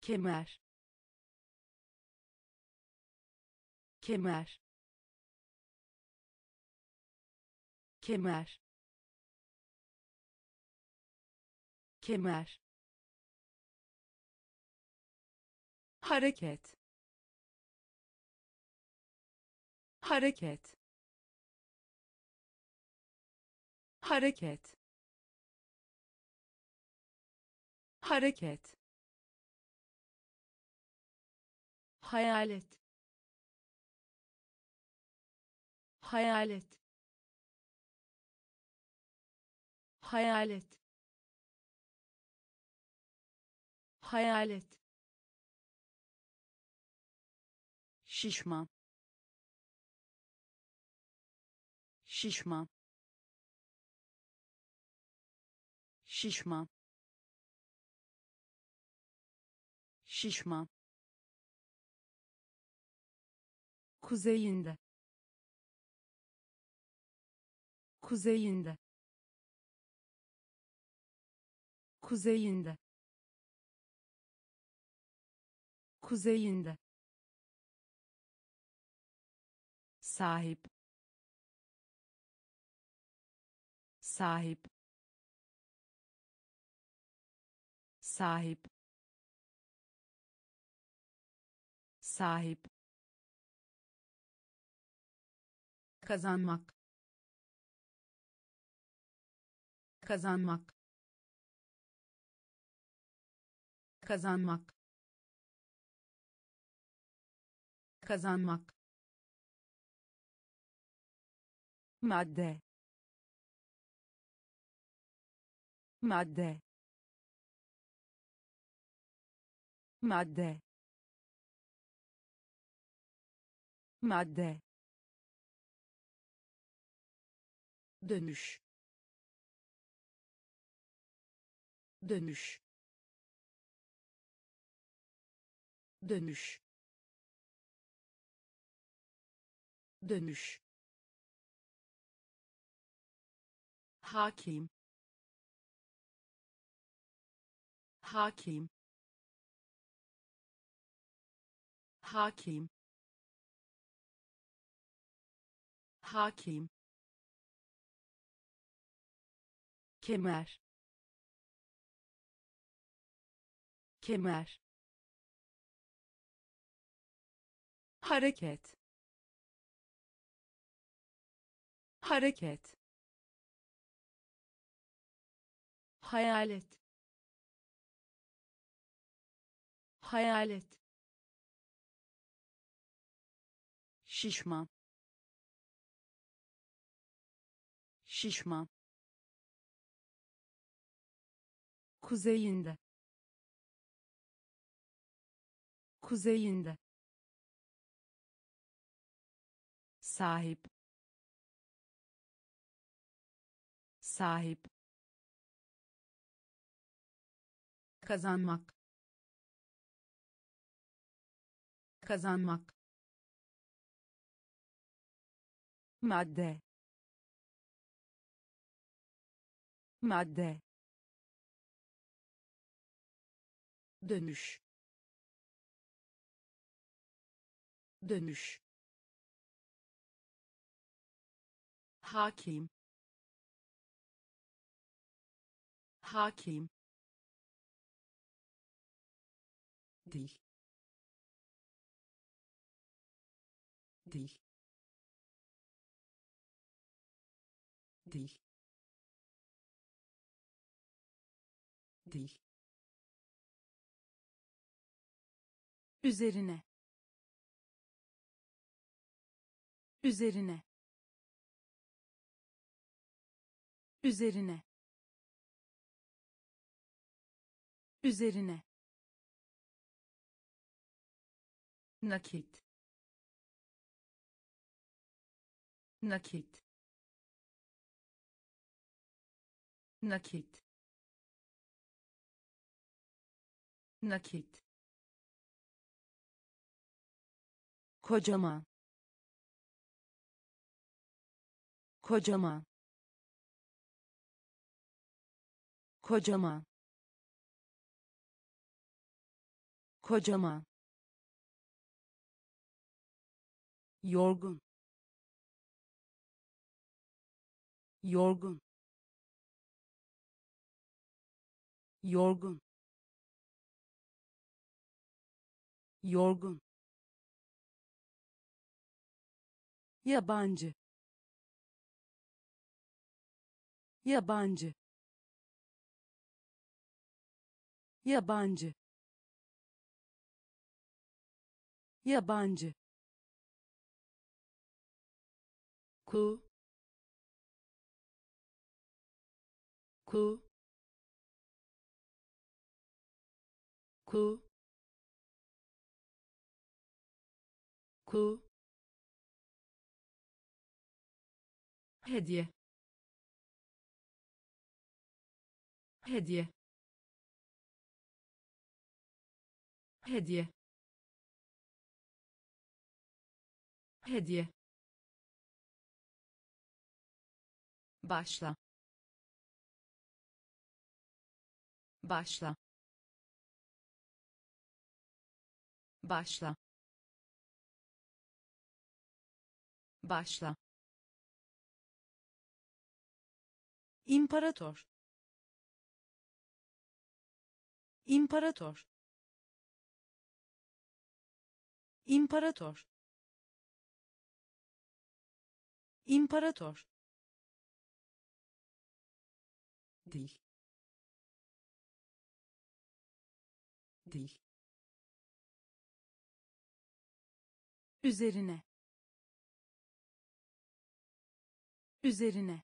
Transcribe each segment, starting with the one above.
kemer, kemer, kemer, kemer, hareket, hareket, hareket, hareket, hayalet, hayalet, hayalet, hayalet, şişman, şişman, şişman, şişman, kuzeyinde, kuzeyinde, kuzeyinde, kuzeyinde, sahip, sahip, sahip, sahip, kazanmak, kazanmak, kazanmak, kazanmak, madde, madde, madde, madde, dönüş, dönüş, dönüş, dönüş, hakim, hakim, hakim, hakim, kemer, kemer, hareket, hareket, hayalet, hayalet, şişman, şişman, kuzeyinde, kuzeyinde, sahip, sahip, kazanmak, kazanmak, madde, madde, dönüş, dönüş, hakim, hakim, dil, dil, dil, dil, üzerine, üzerine, üzerine, üzerine, nakit, nakit, nakit, nakit, kocaman, kocaman, kocaman, kocaman, yorgun, yorgun, yorgun, yorgun, yabancı, yabancı, yabancı, yabancı, ku, ku, ku, ku, hediye, hediye, hediye, hediye, başla, başla, başla, başla, imparator, imparator, imparator, imparator, dil, dil, üzerine, üzerine,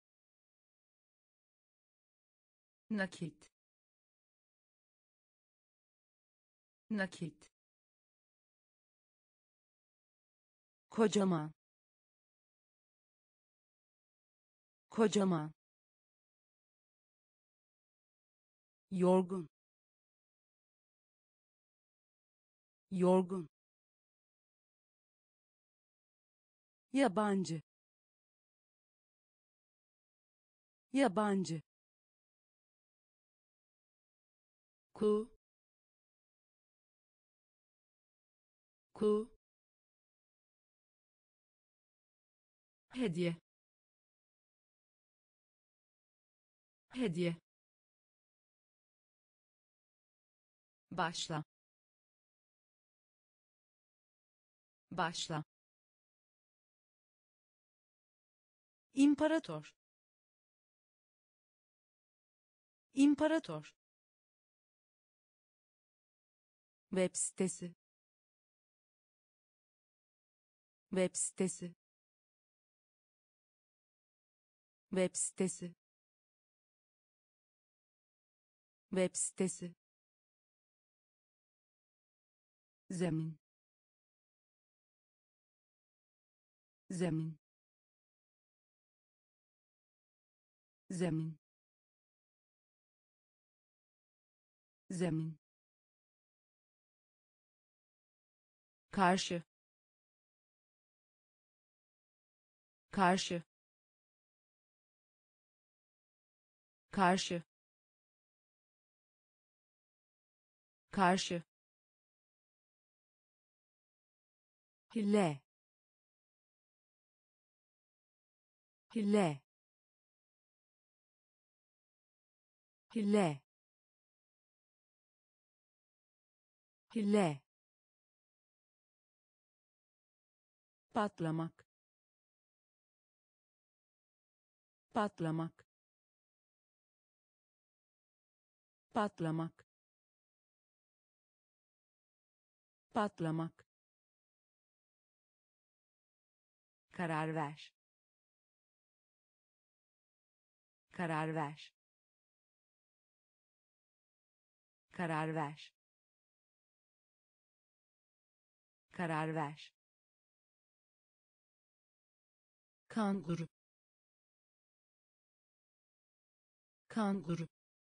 nakit, nakit, kocaman, kocaman, yorgun, yorgun, yabancı, yabancı, ku, ku, hediye, hediye, başla, başla, imparator, imparator, web sitesi, web sitesi, web sitesi, web sitesi, zemin, zemin, zemin, zemin, karşı, karşı, karşı, karşı, hile, hile, hile, hile, patlamak, patlamak, patlamak, patlamak, karar ver, karar ver, karar ver, karar ver, kanguru, kanguru,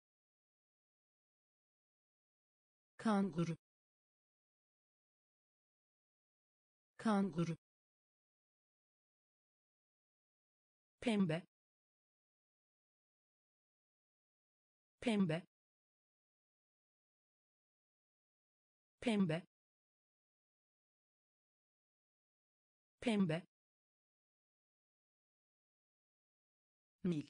kanguru, kanguru, pembe, pembe, pembe, pembe, mil,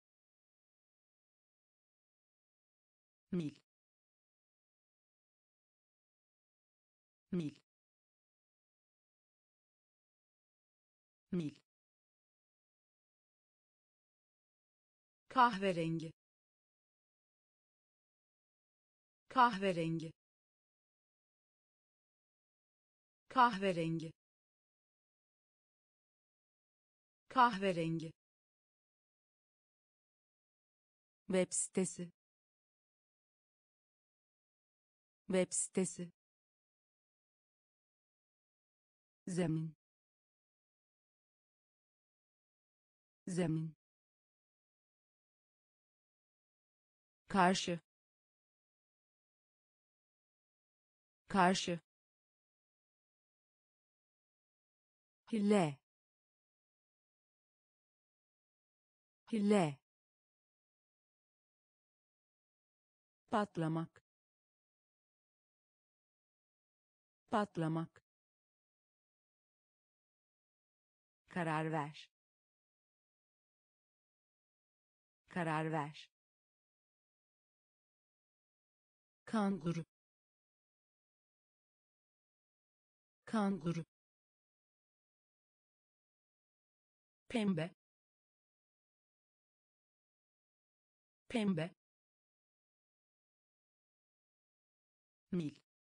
mil, mil, mil, kahverengi, kahverengi, kahverengi, kahverengi, web sitesi, web sitesi, zemin, zemin, karşı, karşı, hile, hile, patlamak, patlamak, karar ver, karar ver, kanguru, kanguru, pembe, pembe, mil,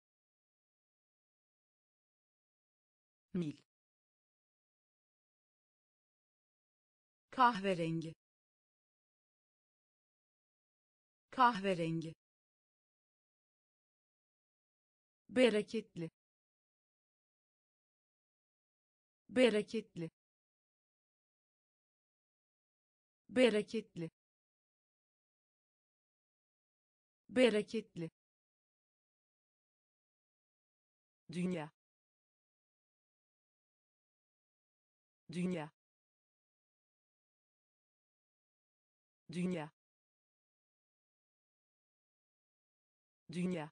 mil, kahverengi, kahverengi, bereketli, bereketli, bereketli, bereketli, dünya, dünya, dünya, dünya,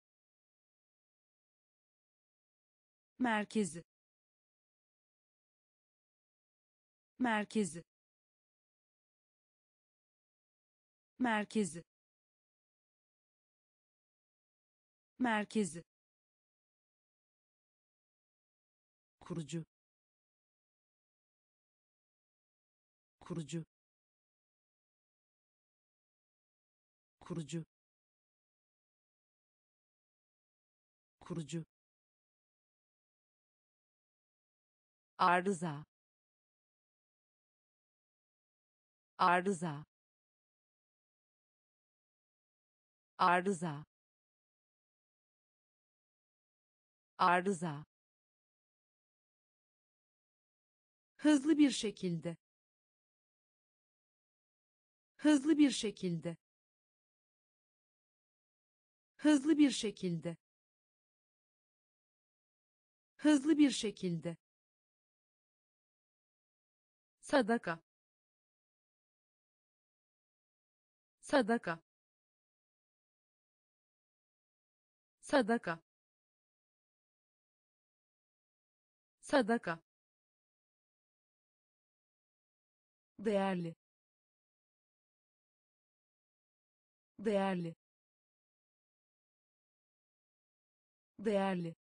merkezi, merkezi, merkezi, merkezi, kurucu, kurucu, kurucu, kurucu, arıza, arıza, arıza, arıza, hızlı bir şekilde, hızlı bir şekilde, hızlı bir şekilde, hızlı bir şekilde, sadaka, sadaka, sadaka, sadaka, değerli, değerli, değerli,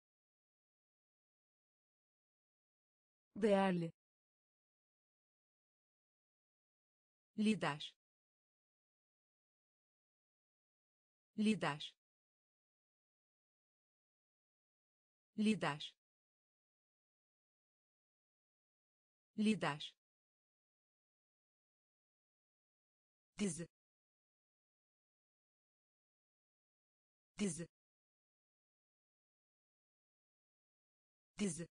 değerli, lider, lider, lider, lider, dizi, dizi, dizi,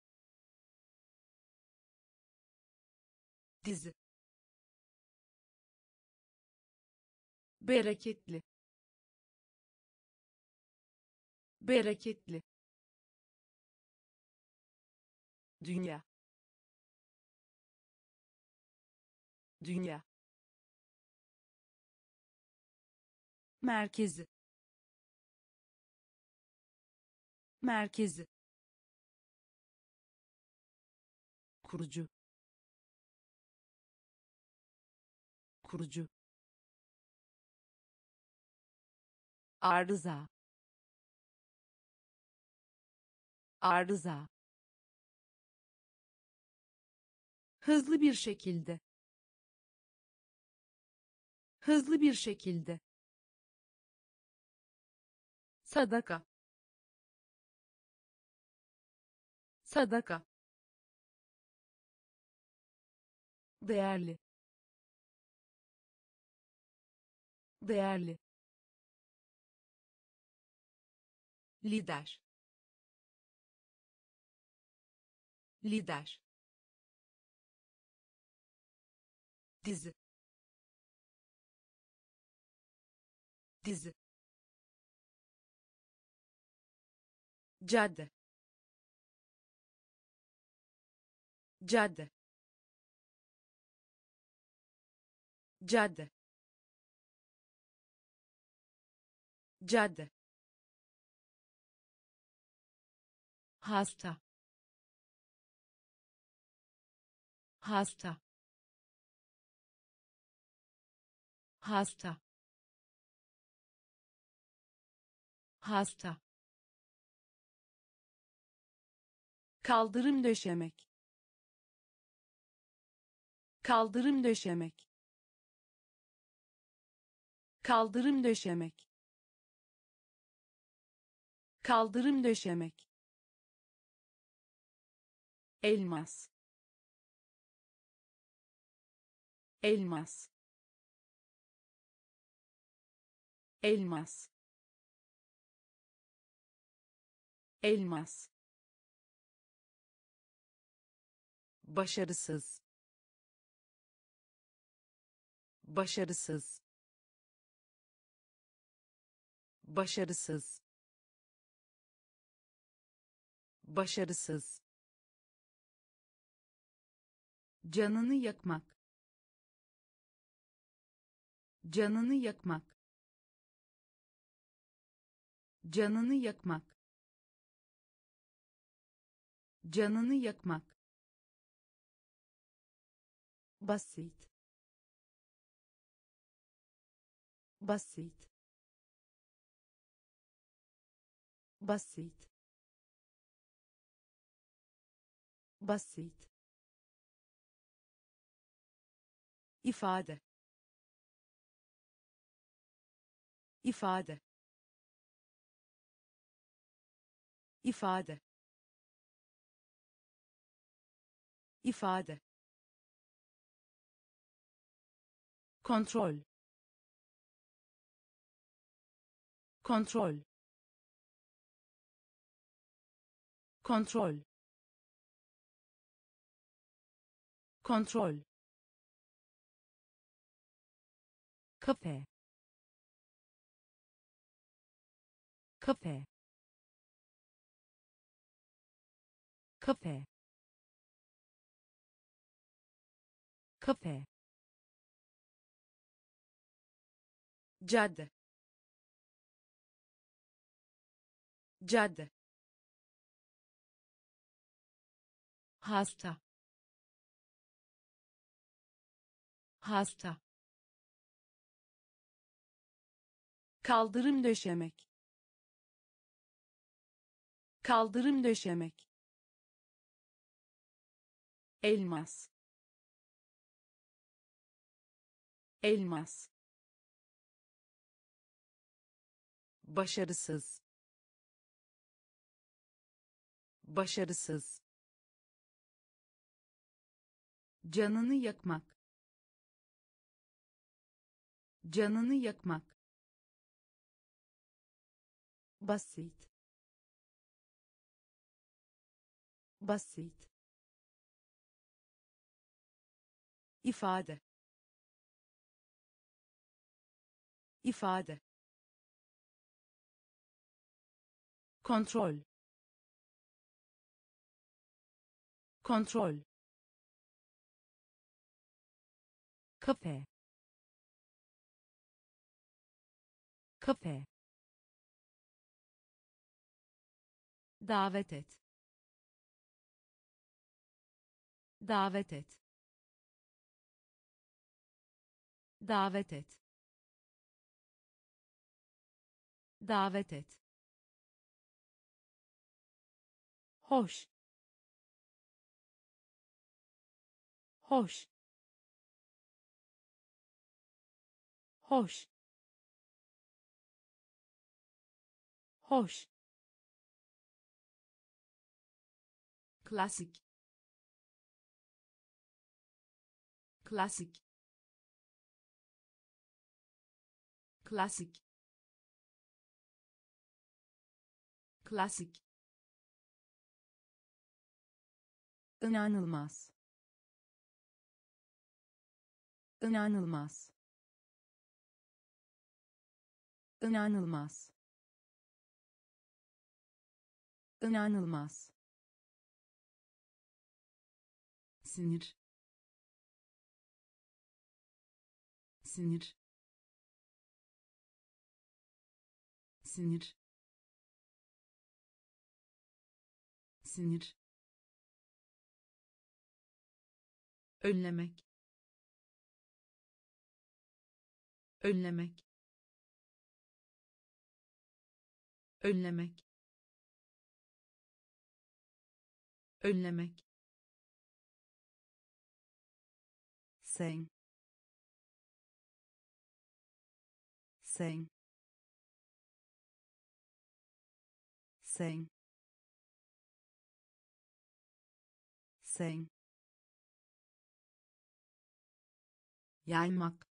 dizi, bereketli, bereketli, dünya, dünya, merkezi, merkezi, kurucu, kurucu, arıza, arıza, hızlı bir şekilde, hızlı bir şekilde, sadaka, sadaka, değerli, değerli, lider, lider, dizi, dizi, cadde, cadde, cadde, cadde, hasta, hasta, hasta, hasta, kaldırım döşemek, kaldırım döşemek, kaldırım döşemek, kaldırım döşemek, elmas, elmas, elmas, elmas, başarısız, başarısız, başarısız, başarısız, canını yakmak, canını yakmak, canını yakmak, canını yakmak, basit, basit, basit, basit, ifade, ifade, ifade, ifade, kontrol, kontrol, kontrol, kontrol, kafe, kafe, kafe, kafe, cadde, cadde, hasta, hasta, kaldırım döşemek, kaldırım döşemek, elmas, elmas, başarısız, başarısız, canını yakmak, canını yakmak, basit, basit, ifade, ifade, kontrol, kontrol, kafe, kafe, davet et, davet et, davet et, davet et, hoş, hoş, hoş, hoş, klasik, klasik, klasik, klasik, inanılmaz, inanılmaz, inanılmaz, inanılmaz, sinir, sinir, sinir, sinir, önlemek, önlemek, önlemek, önlemek, sen, sen, sen, sen, yaymak,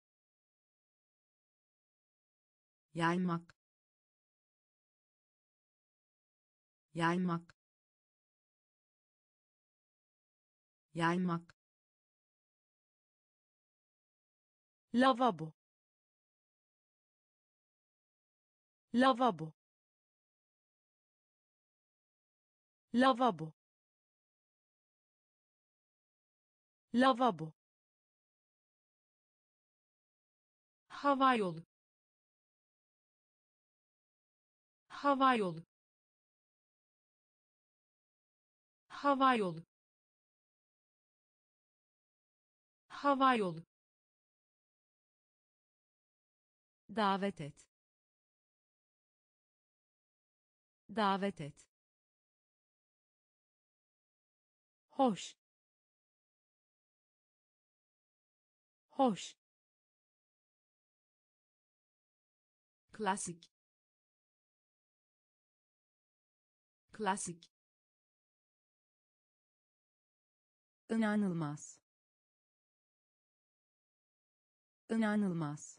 yaymak, yaymak, yaymak, lavabo, lavabo, lavabo, lavabo, hava yolu, hava yolu, hava yolu, hava yolu, davet et, davet et, hoş, hoş, klasik, klasik, inanılmaz, inanılmaz,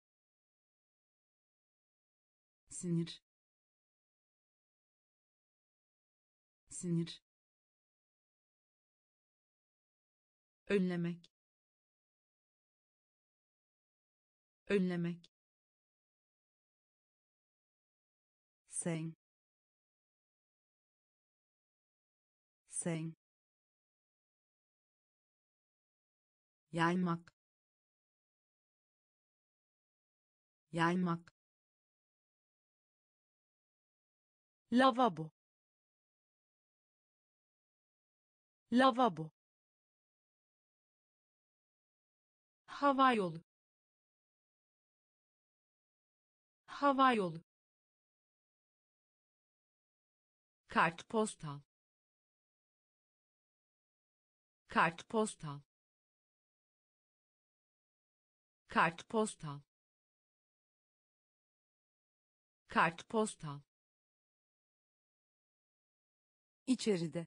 sinir, sinir, önlemek, önlemek, sen, sen, yaymak, yaymak, lavabo, lavabo, hava yolu, hava yolu, kartpostal, kartpostal, kartpostal, kartpostal, içeride,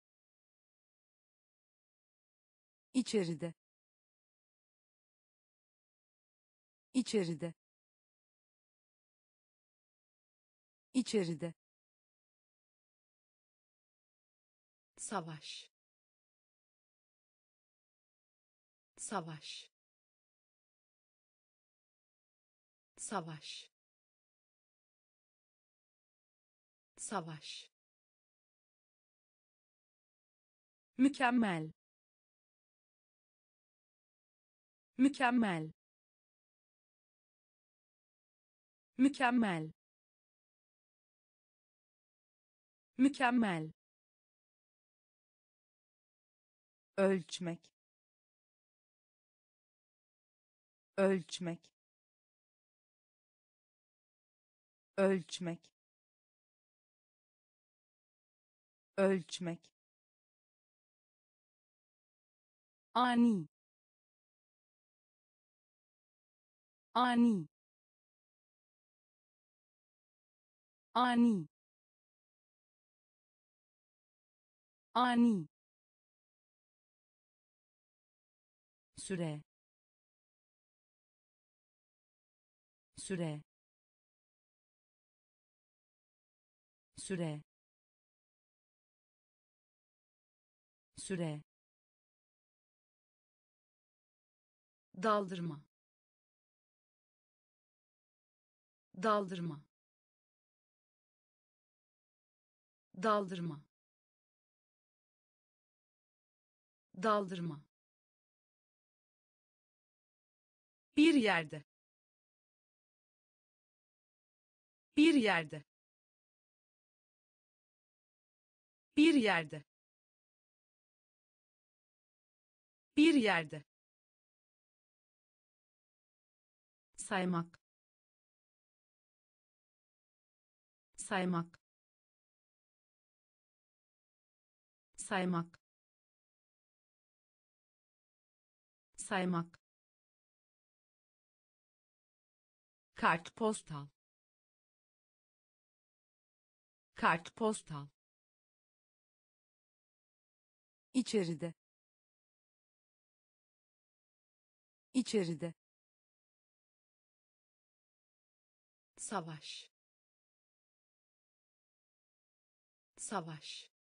içeride, içeride, içeride, savaş, savaş, savaş, savaş, mükemmel, mükemmel, mükemmel, mükemmel, ölçmek, ölçmek, ölçmek, ölçmek, ani, ani, ani, ani, süre, süre, süre, süre, daldırma, daldırma, daldırma, daldırma, bir yerde, bir yerde, bir yerde, bir yerde, saymak, saymak, saymak, saymak, kartpostal, kartpostal, içeride, içeride, savaş, savaş,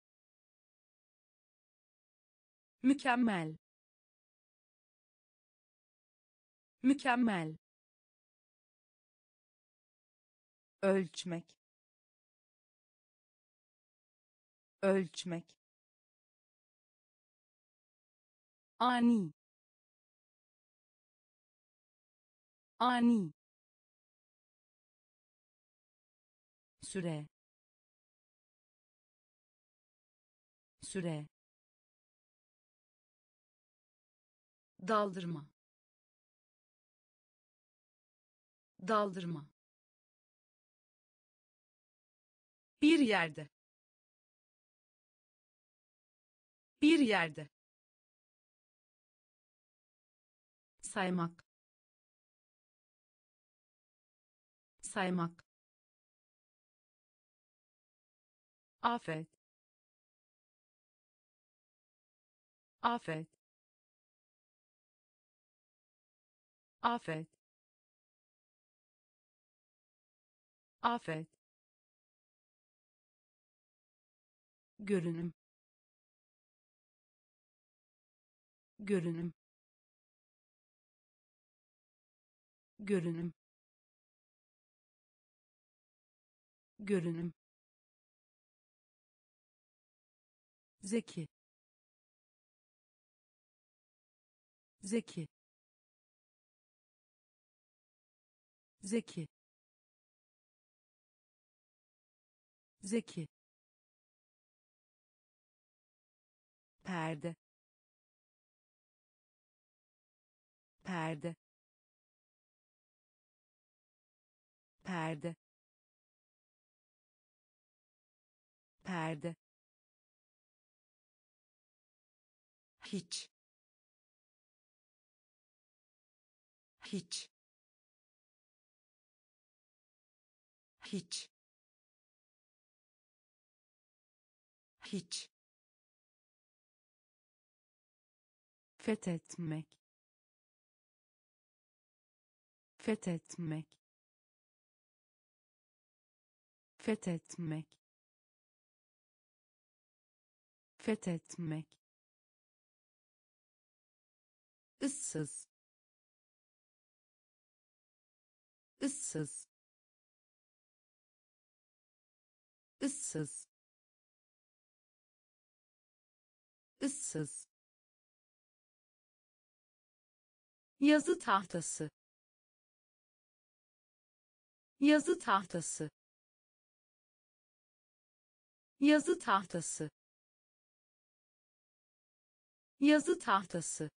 mükemmel, mükemmel, ölçmek, ölçmek, ani, ani, süre, süre, daldırma, daldırma, bir yerde, bir yerde, saymak, saymak, afet, afet, afet, afet, görünüm, görünüm, görünüm, görünüm, zeki, zeki, zeki, zeki, perde, perde, perde, perde, hiç, hiç, hiç, hiç, fethetmek, fethetmek, fethetmek, fethetmek, ıssız, ıssız, ıssız, ıssız, yazı tahtası, yazı tahtası, yazı tahtası, yazı tahtası,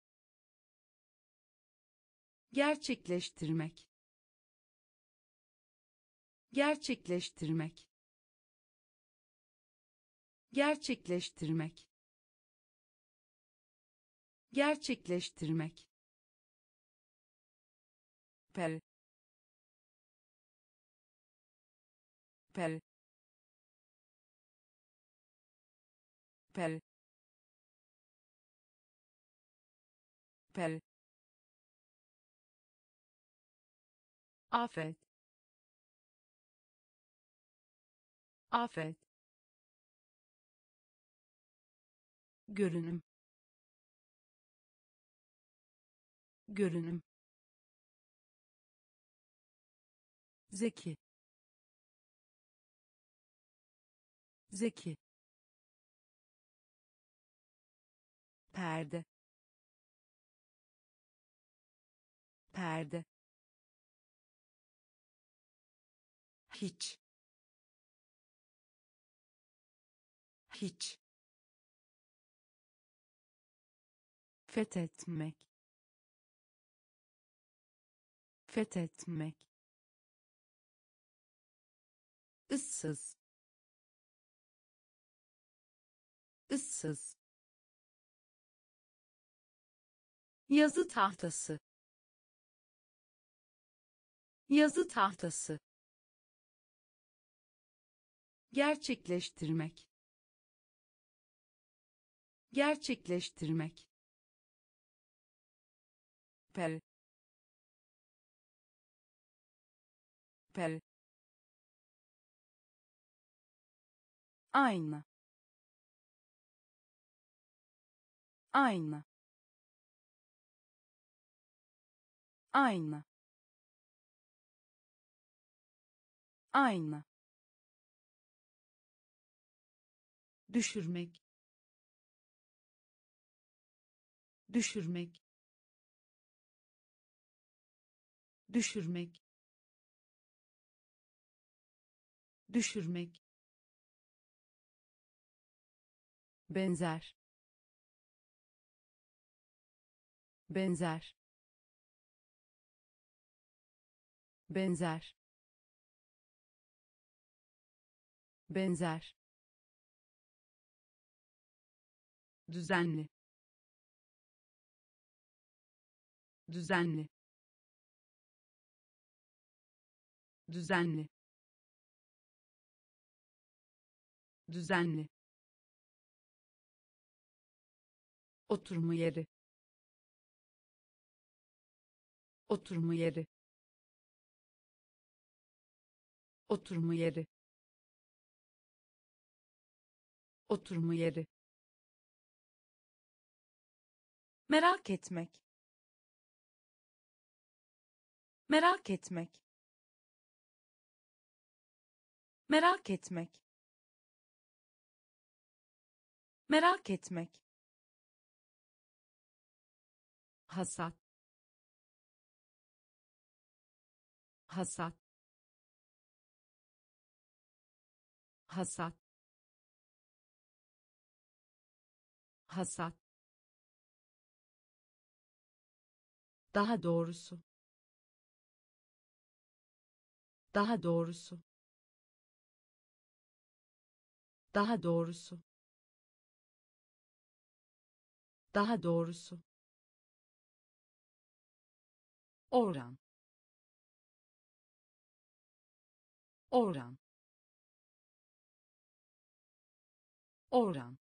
gerçekleştirmek, gerçekleştirmek, gerçekleştirmek, gerçekleştirmek, pel, pel, pel, pel, afet, afet, görünüm, görünüm, zeki, zeki, perde, perde, hiç, hiç, fethetmek, fethetmek, ıssız, ıssız, yazı tahtası, yazı tahtası, gerçekleştirmek, gerçekleştirmek, pel, pel, ayna, ayna, ayna, ayna, düşürmek, düşürmek, düşürmek, düşürmek, benzer, benzer, benzer, benzer, düzenli, düzenli, düzenli, düzenli, oturma yeri, oturma yeri, oturma yeri, oturma yeri, merak etmek, merak etmek, merak etmek, merak etmek, hasat, hasat, hasat, hasat, daha doğrusu, daha doğrusu, daha doğrusu, daha doğrusu, oran, oran, oran,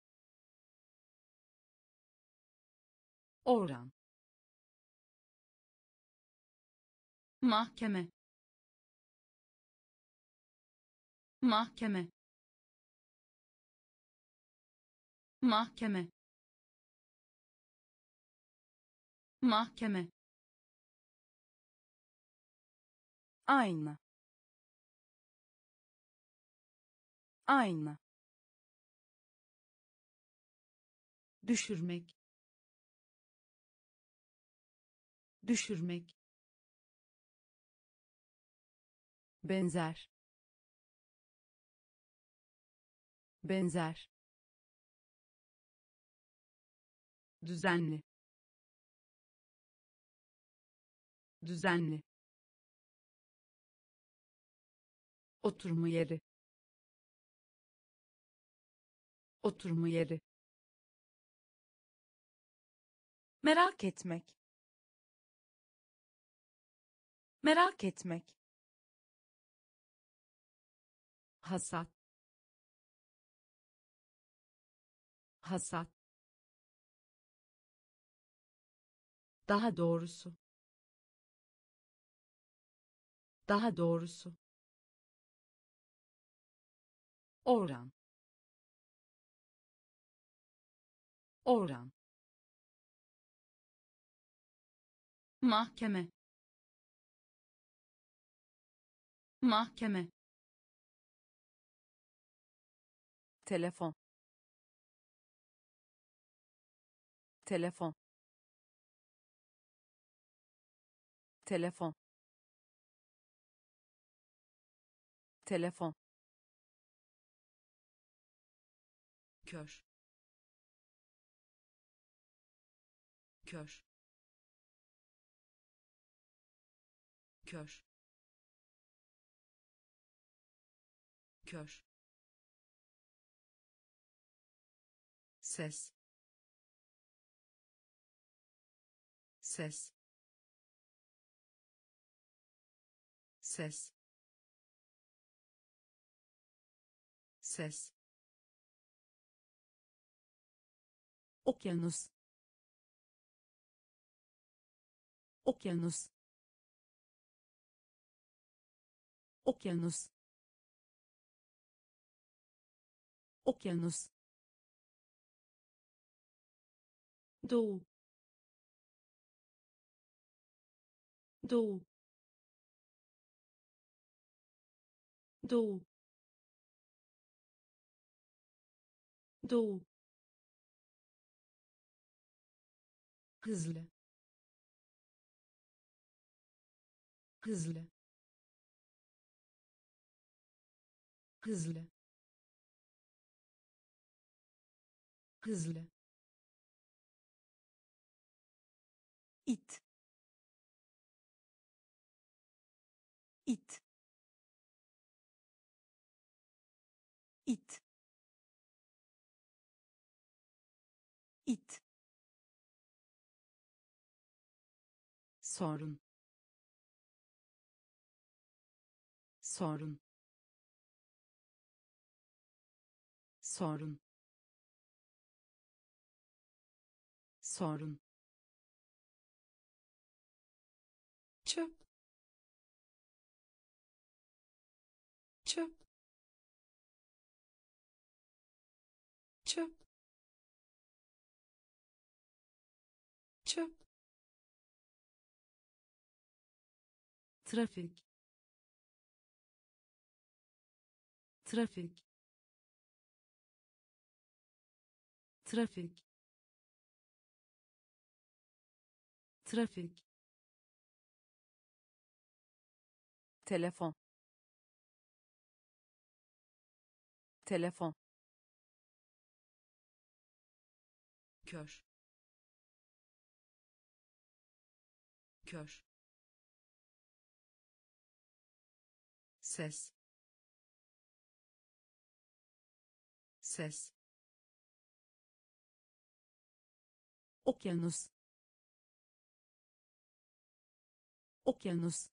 oran, mahkeme, mahkeme, mahkeme, mahkeme, ayna, ayna, düşürmek, düşürmek, benzer, benzer, düzenli, düzenli, oturma yeri, oturma yeri, merak etmek, merak etmek, hasat, hasat, daha doğrusu, daha doğrusu, oran, oran, mahkeme, mahkeme, telefon, telefon, telefon, telefon, kör, kör, kör, kör, ses, ses, ses, ses, okyanus, okyanus, okyanus, okyanus, doğu, doğu, doğu, doğu, hızlı, hızlı, hızlı, hızlı, it, it, it, it, sorun, sorun, sorun, sorun, çöp, çöp, çöp, çöp, trafik, trafik, trafik, trafik, telefon, telefon, kör, kör, ses, ses, okyanus, okyanus,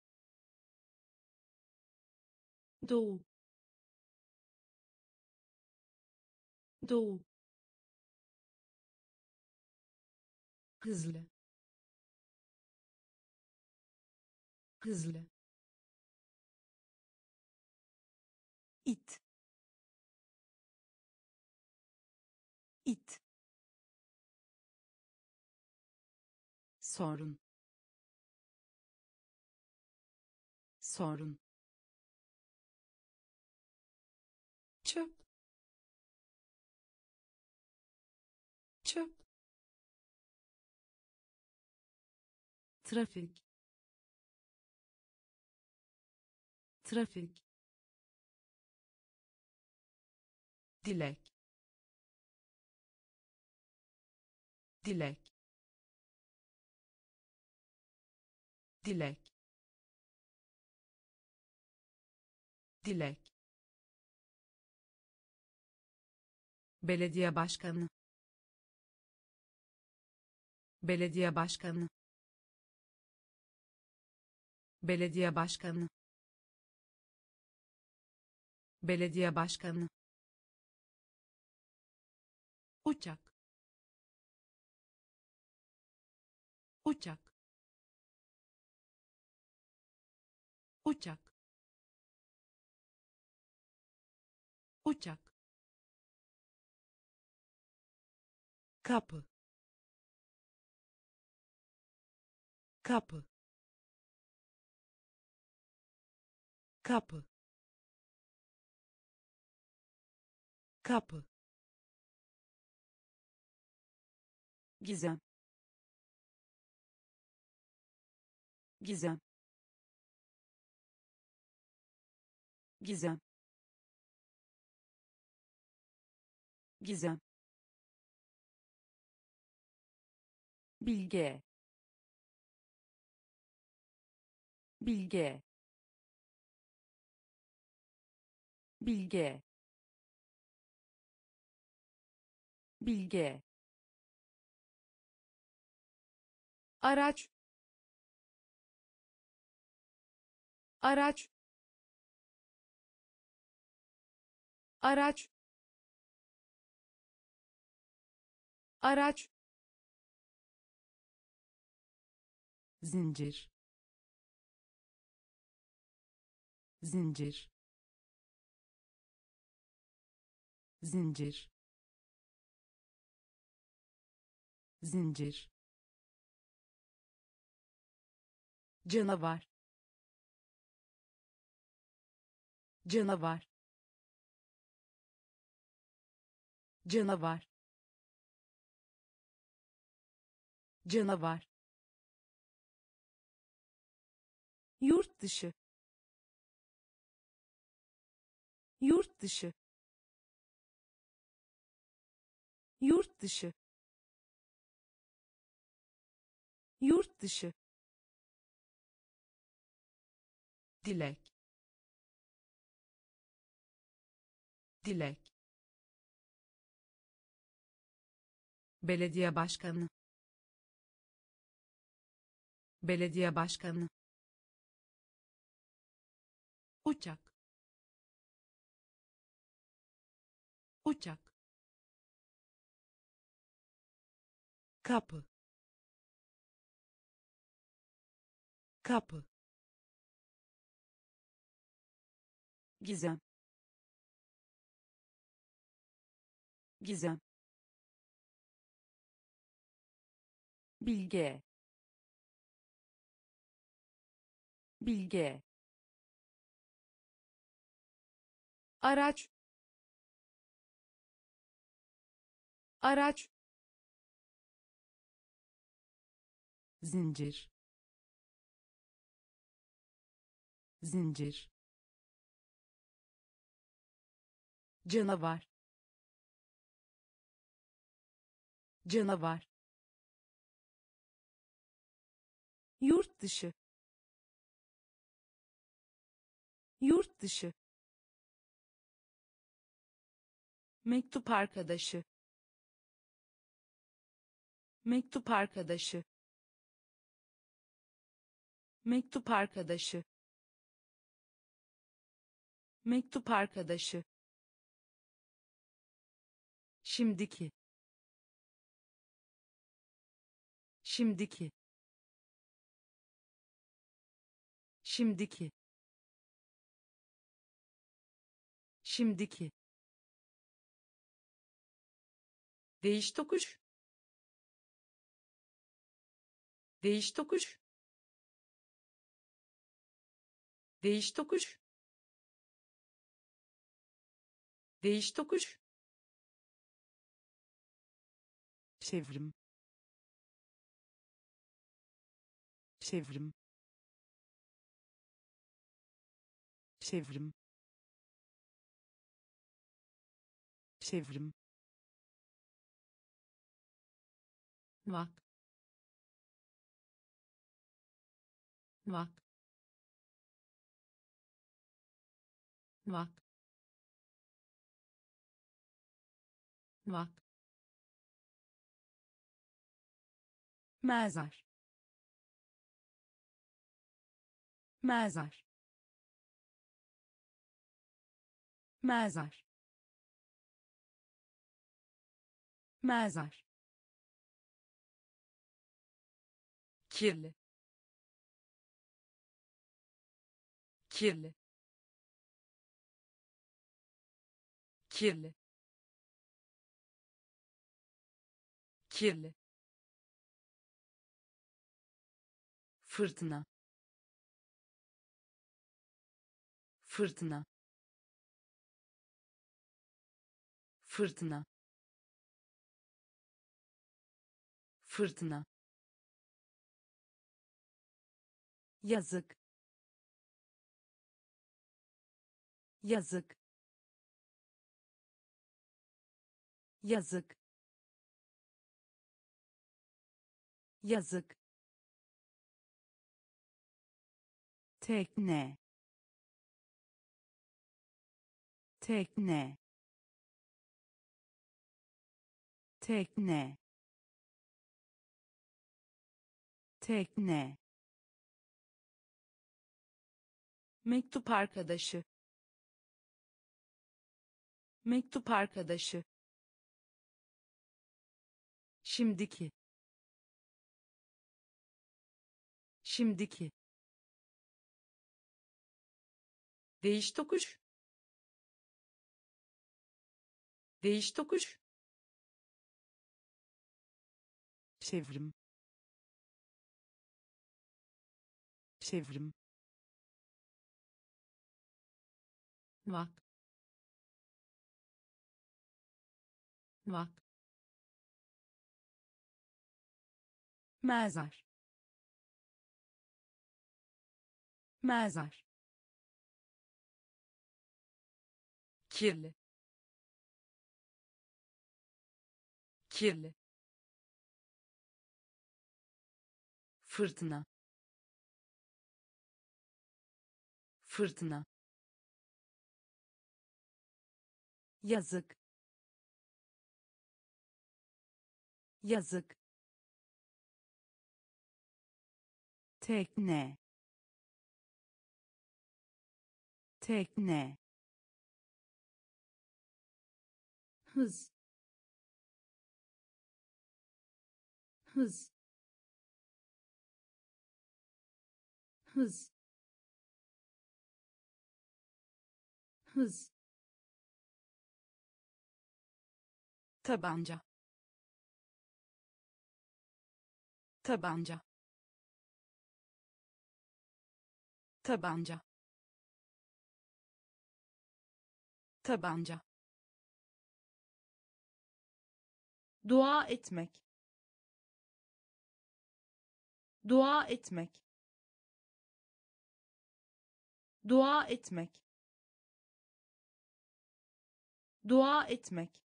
doğu, doğu, hızlı, hızlı, it, it, sorun, sorun, çöp, çöp, trafik, trafik, dilek, dilek, dilek, dilek, belediye başkanı, belediye başkanı, belediye başkanı, belediye başkanı, uçak, uçak, uçak, uçak, kapı, kapı, kapı, kapı, gizem, gizem, gizem, gizem, bilge, bilge, bilge, bilge, araç, araç, araç, araç, zincir, zincir, zincir, zincir, canavar, canavar, canavar, canavar, yurt dışı, yurt dışı, yurt dışı, yurt dışı, dilek, dilek, belediye başkanı, belediye başkanı, uçak, uçak, kapı, kapı, gizem, gizem, bilge, bilge, araç, araç, zincir, zincir, canavar, canavar, yurt dışı, yurt dışı, mektup arkadaşı, mektup arkadaşı, mektup arkadaşı, mektup arkadaşı, şimdiki, şimdiki, şimdiki, şimdiki, değiş tokuş, değiş tokuş, değiş tokuş, değiş tokuş, çevrim, çevrim, çevrim, çevrim, vak, vak, vak, vak, mezar, mezar, mezar, mezar, kirli, kirli, kirli, kirli, fırtına, fırtına, fırtına, fırtına, yazık, yazık, yazık, yazık, tekne, tekne, tekne, tekne, mektup arkadaşı, mektup arkadaşı, şimdiki, şimdiki, değiş tokuş, değiş tokuş, çevrim, çevrim, vak, vak, mezar, mezar, kirli, kirli, fırtına, fırtına, yazık, yazık, tekne, tekne, hız, hız, hız, hız, tabanca, tabanca, tabanca, tabanca, dua etmek, dua etmek, dua etmek, dua etmek,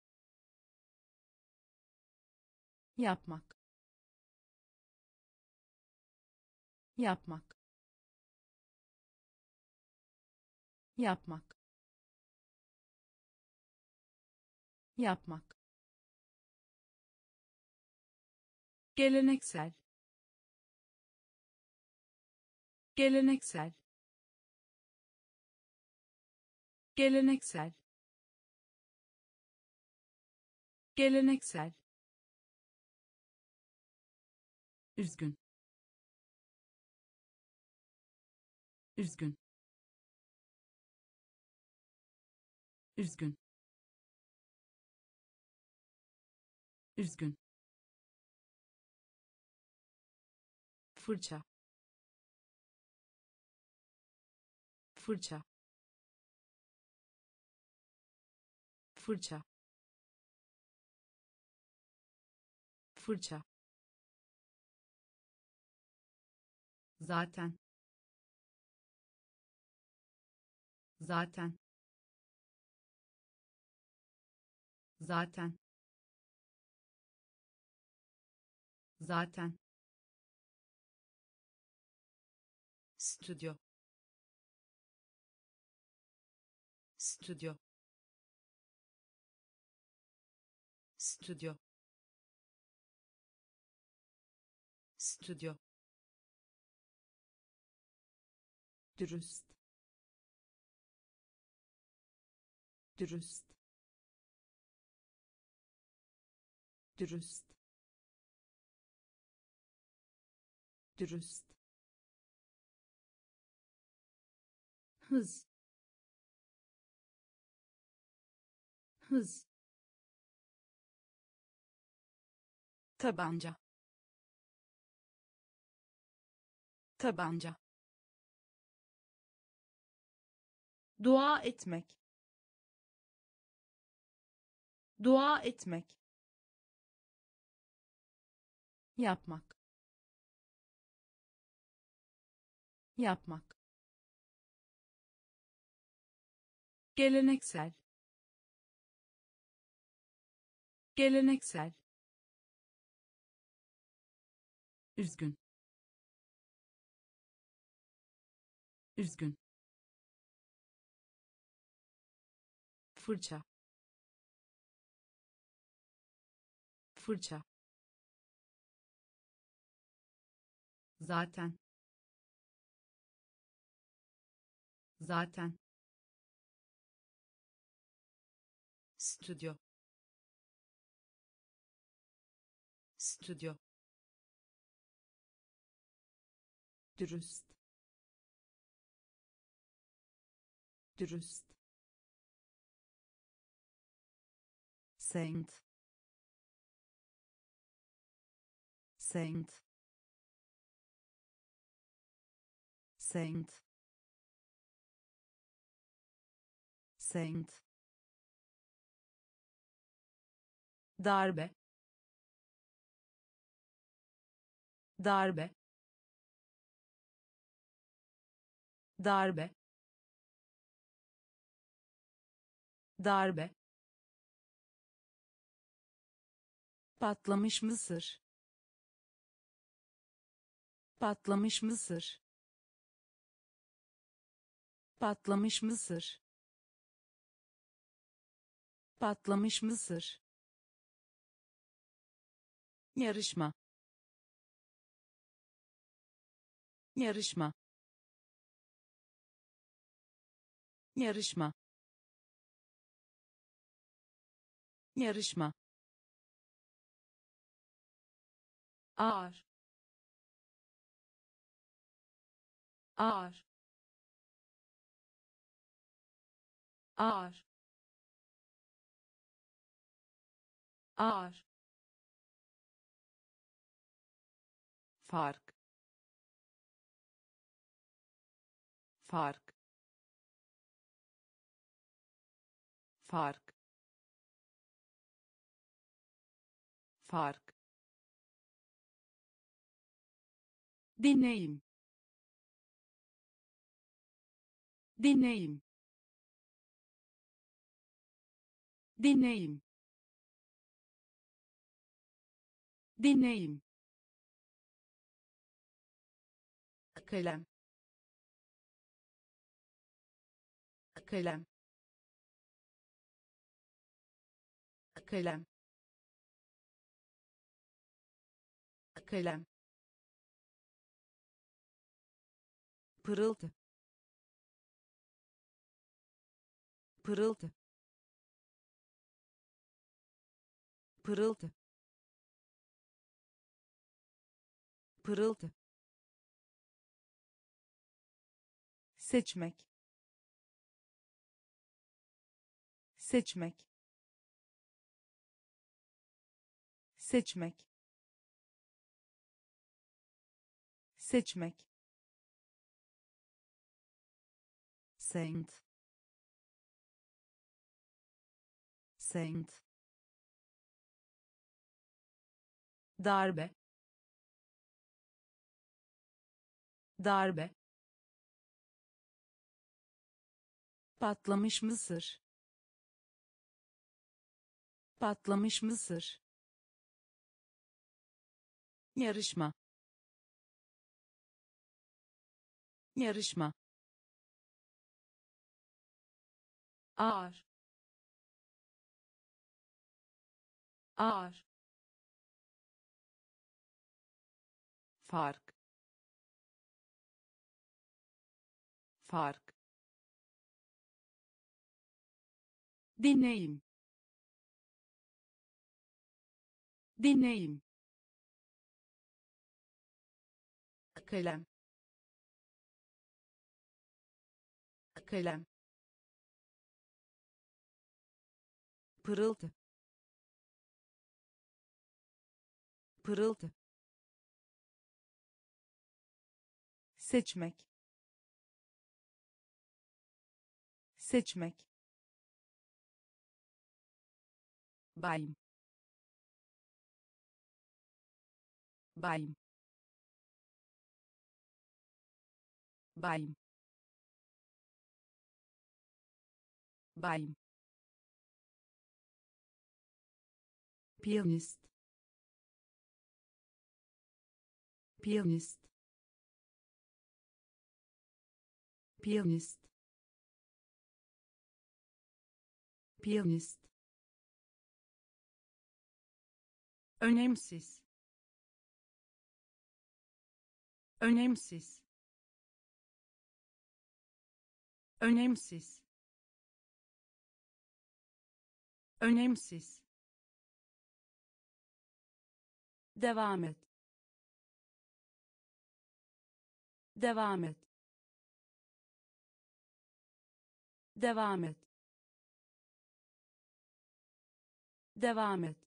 yapmak, yapmak, yapmak, yapmak, geleneksel, geleneksel, geleneksel, geleneksel, üzgün, üzgün, üzgün, üzgün, fırça, fırça, fırça, fırça, zaten, zaten, zaten zaten stüdyo stüdyo stüdyo stüdyo dürüst dürüst dürüst dürüst hız hız tabanca tabanca dua etmek dua etmek yapmak yapmak geleneksel geleneksel üzgün üzgün fırça fırça zaten zaten stüdyo stüdyo dürüst dürüst saint saint saint saint darbe darbe darbe darbe patlamış mısır patlamış mısır patlamış mısır patlamış mısır yarışma yarışma yarışma yarışma ağır ağır ağır ağır fark fark fark fark deneyim deneyim deneyim deneyim kalem kalem kalem kalem pırıltı pırıltı pırıltı pırıltı seçmek seçmek seçmek seçmek saint saint darbe darbe patlamış mısır Patlamış mısır. Yarışma. Yarışma. Ağır. Ağır. Fark. Fark. Dinleyim. Dinleyim. Kalem. Kalem. Pırıltı. Pırıltı. Seçmek. Seçmek. Bayım. Bayım. Bayım. Bayım. Piyanist. Piyanist. Piyanist. Piyanist. Önemsiz. Önemsiz. Önemsiz. Önemsiz. Devam et. Devam et. Devam et. Devam et.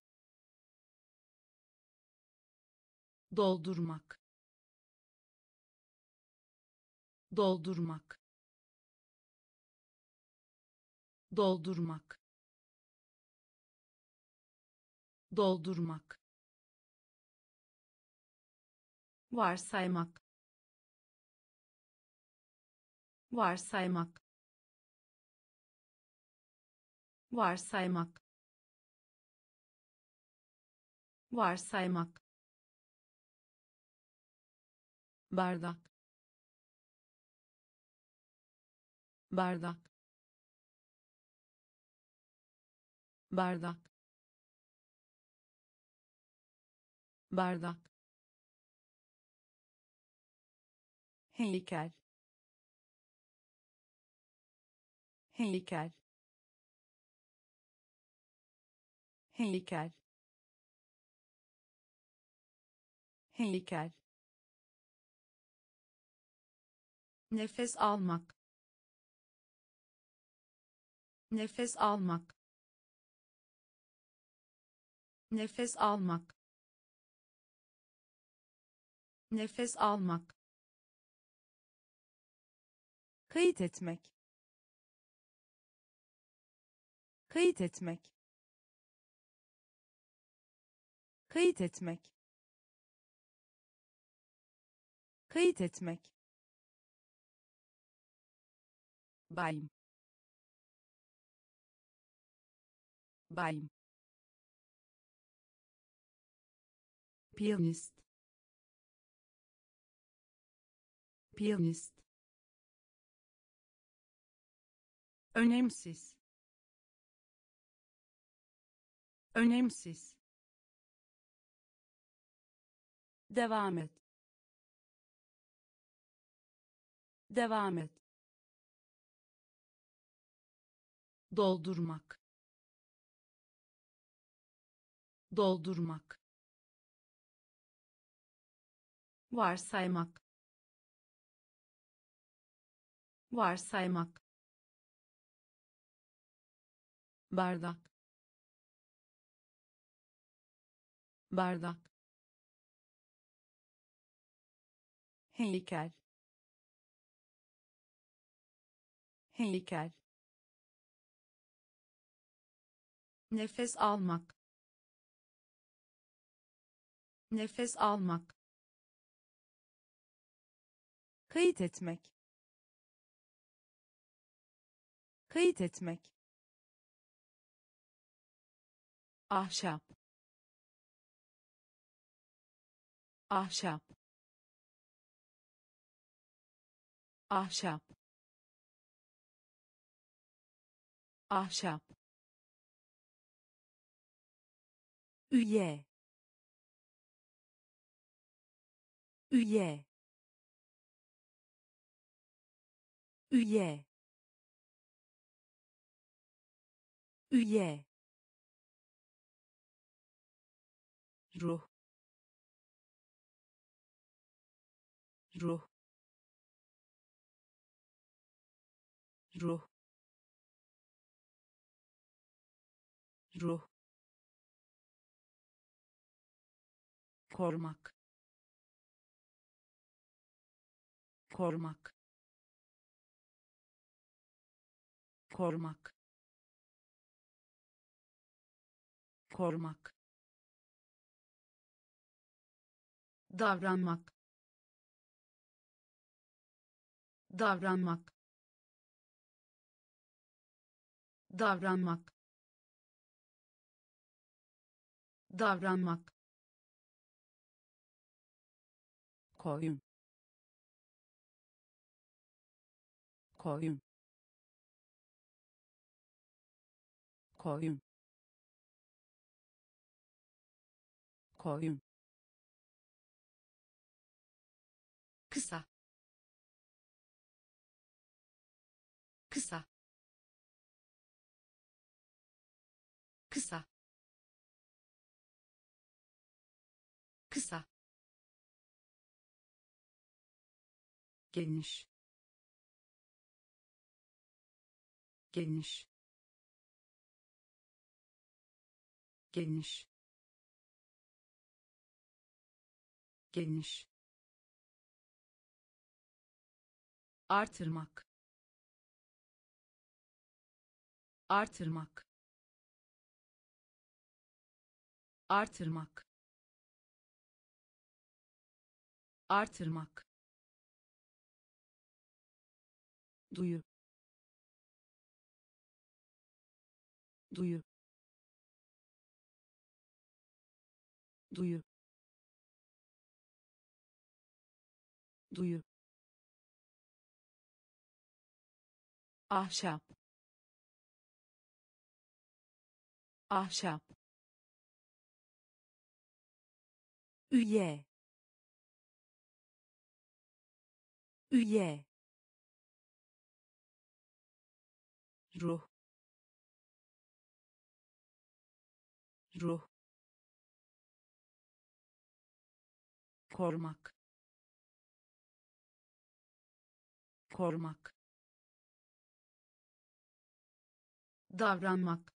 Doldurmak. Doldurmak. Doldurmak. Doldurmak. Varsaymak. Varsaymak. Varsaymak. Varsaymak. Bardak. Bardak. Bardak. Bardak. Heykel. Heykel. Heykel. Heykel. Nefes almak. Nefes almak. Nefes almak. Nefes almak. Kayıt etmek. Kayıt etmek. Kayıt etmek. Kayıt etmek. Bayım. Bayım. Piyanist. Piyanist. Önemsiz. Önemsiz. Devam et. Devam et. Doldurmak. Doldurmak. Varsaymak. Varsaymak. Bardak. Bardak. Heykel. Heykel. Nefes almak. Nefes almak. Kayıt etmek. Kayıt etmek. ahşap, ahşap, ahşap, ahşap, üye, üye, üye, üye, ruh, ruh, ruh, ruh, korumak, korumak, korumak, korumak, davranmak, davranmak, davranmak, davranmak, koyun, koyun, koyun, koyun, kısa, kısa, kısa, kısa, geniş, geniş, geniş, geniş, artırmak, artırmak, artırmak, artırmak, duyu, duyu, duyu, duyu, ahşap, ahşap, üye, üye, ruh, ruh, korumak, korumak, davranmak,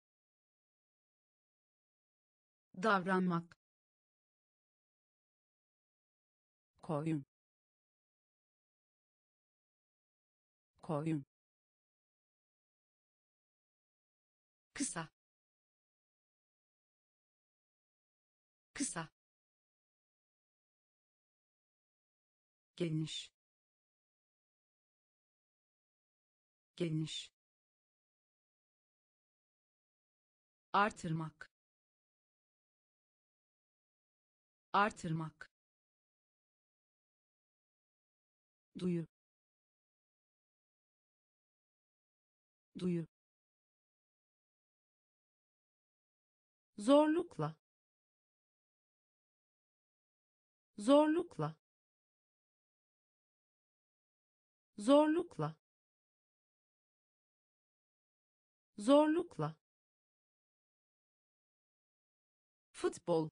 davranmak, koyun, koyun, kısa, kısa, geniş, geniş, artırmak, artırmak, duyu, duyu, zorlukla, zorlukla, zorlukla, zorlukla, futbol,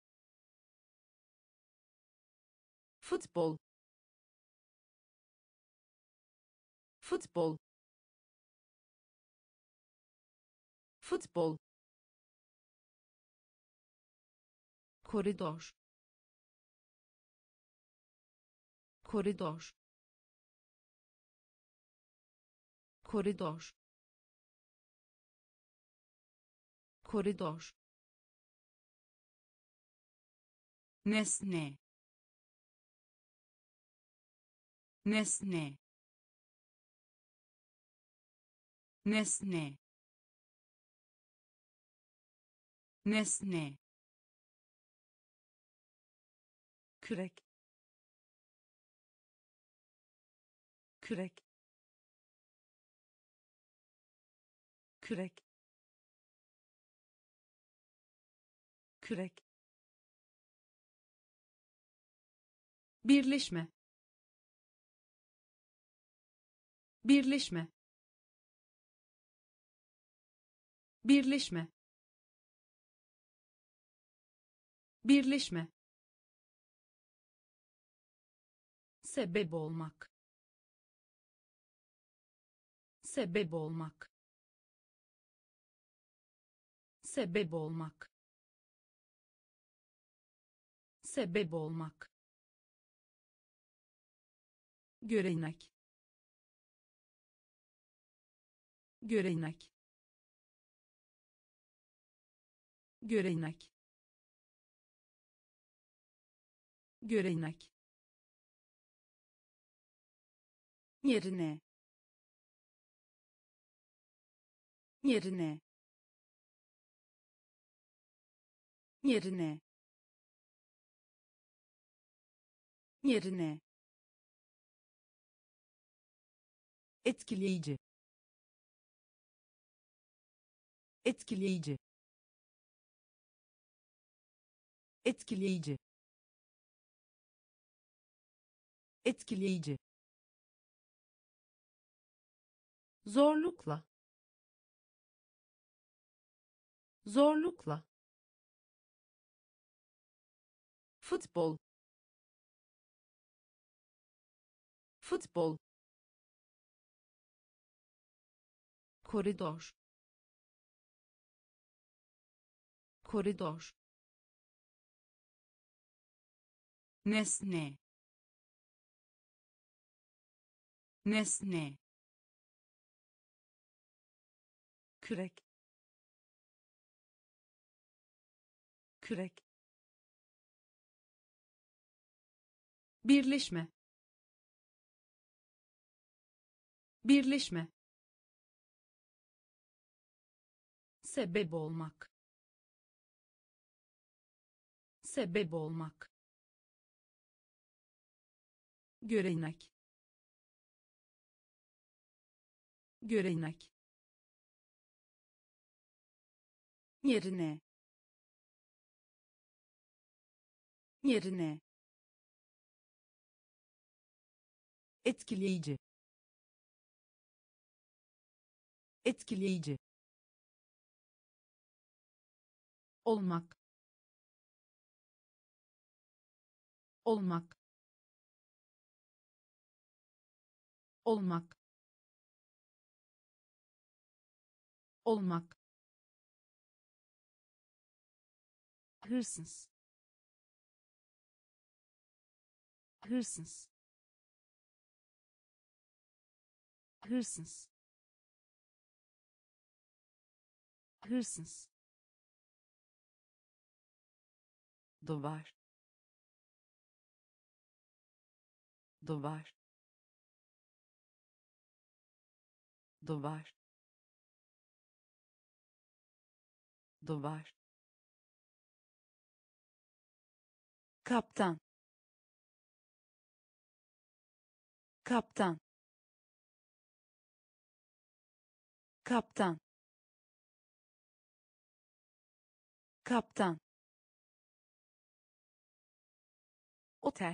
futbol, futbol, futbol, koridor, koridor, koridor, koridor, nesne, nesne, nesne, nesne, kürek, kürek, kürek, kürek, birleşme, birleşme, birleşme, birleşme, sebep olmak, sebep olmak, sebep olmak, sebep olmak, görenek, görenek, görenek, görenek, yerine, yerine, yerine, yerine, etkileyici, etkileyici, etkileyici, etkileyici, zorlukla, zorlukla, futbol, futbol, koridor, koridor, nesne, nesne, kürek, kürek, birleşme, birleşme, sebep olmak, sebep olmak, görenek, görenek, yerine, yerine, etkileyici, etkileyici, olmak, olmak, olmak, olmak, hırsız, hırsız, hırsız, hırsız, duvar, duvar, duvar, duvar, kaptan, kaptan, kaptan, kaptan, otel,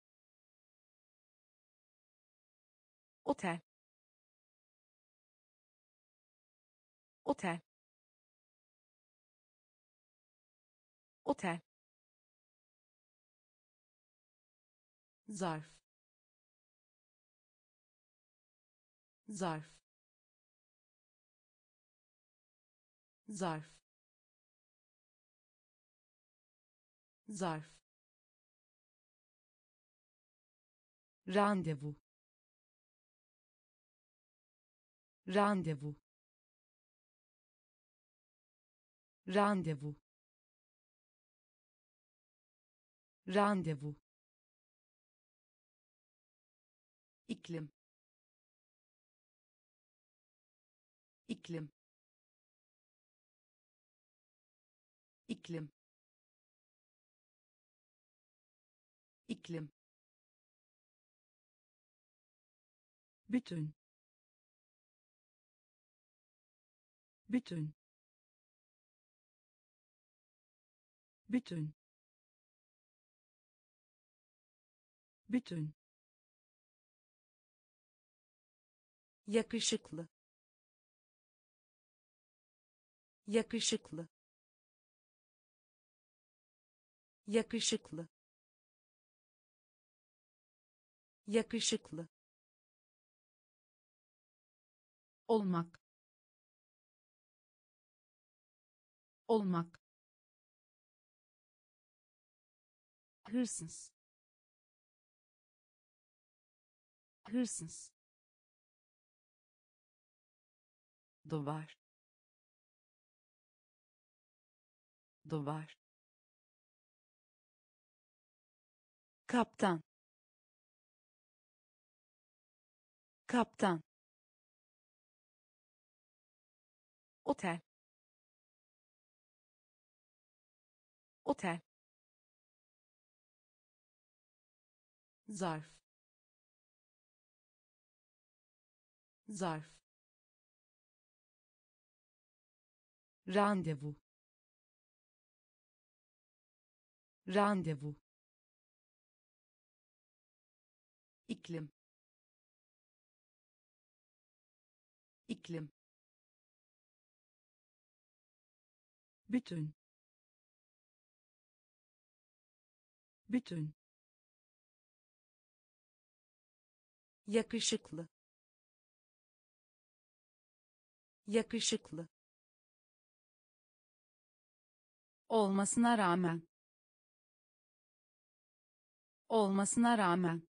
otel, otel, otel, zarf, zarf, zarf, zarf, randevu, randevu, randevu, randevu, iklim, iklim, iklim, iklim, bütün, bütün, bütün, bütün, yakışıklı, yakışıklı, yakışıklı, yakışıklı, olmak, olmak, hırsız, hırsız, duvar, duvar, kaptan, kaptan, otel, otel, zarf, zarf, randevu, randevu, iklim, iklim, bütün, bütün, yakışıklı, yakışıklı, olmasına rağmen, olmasına rağmen,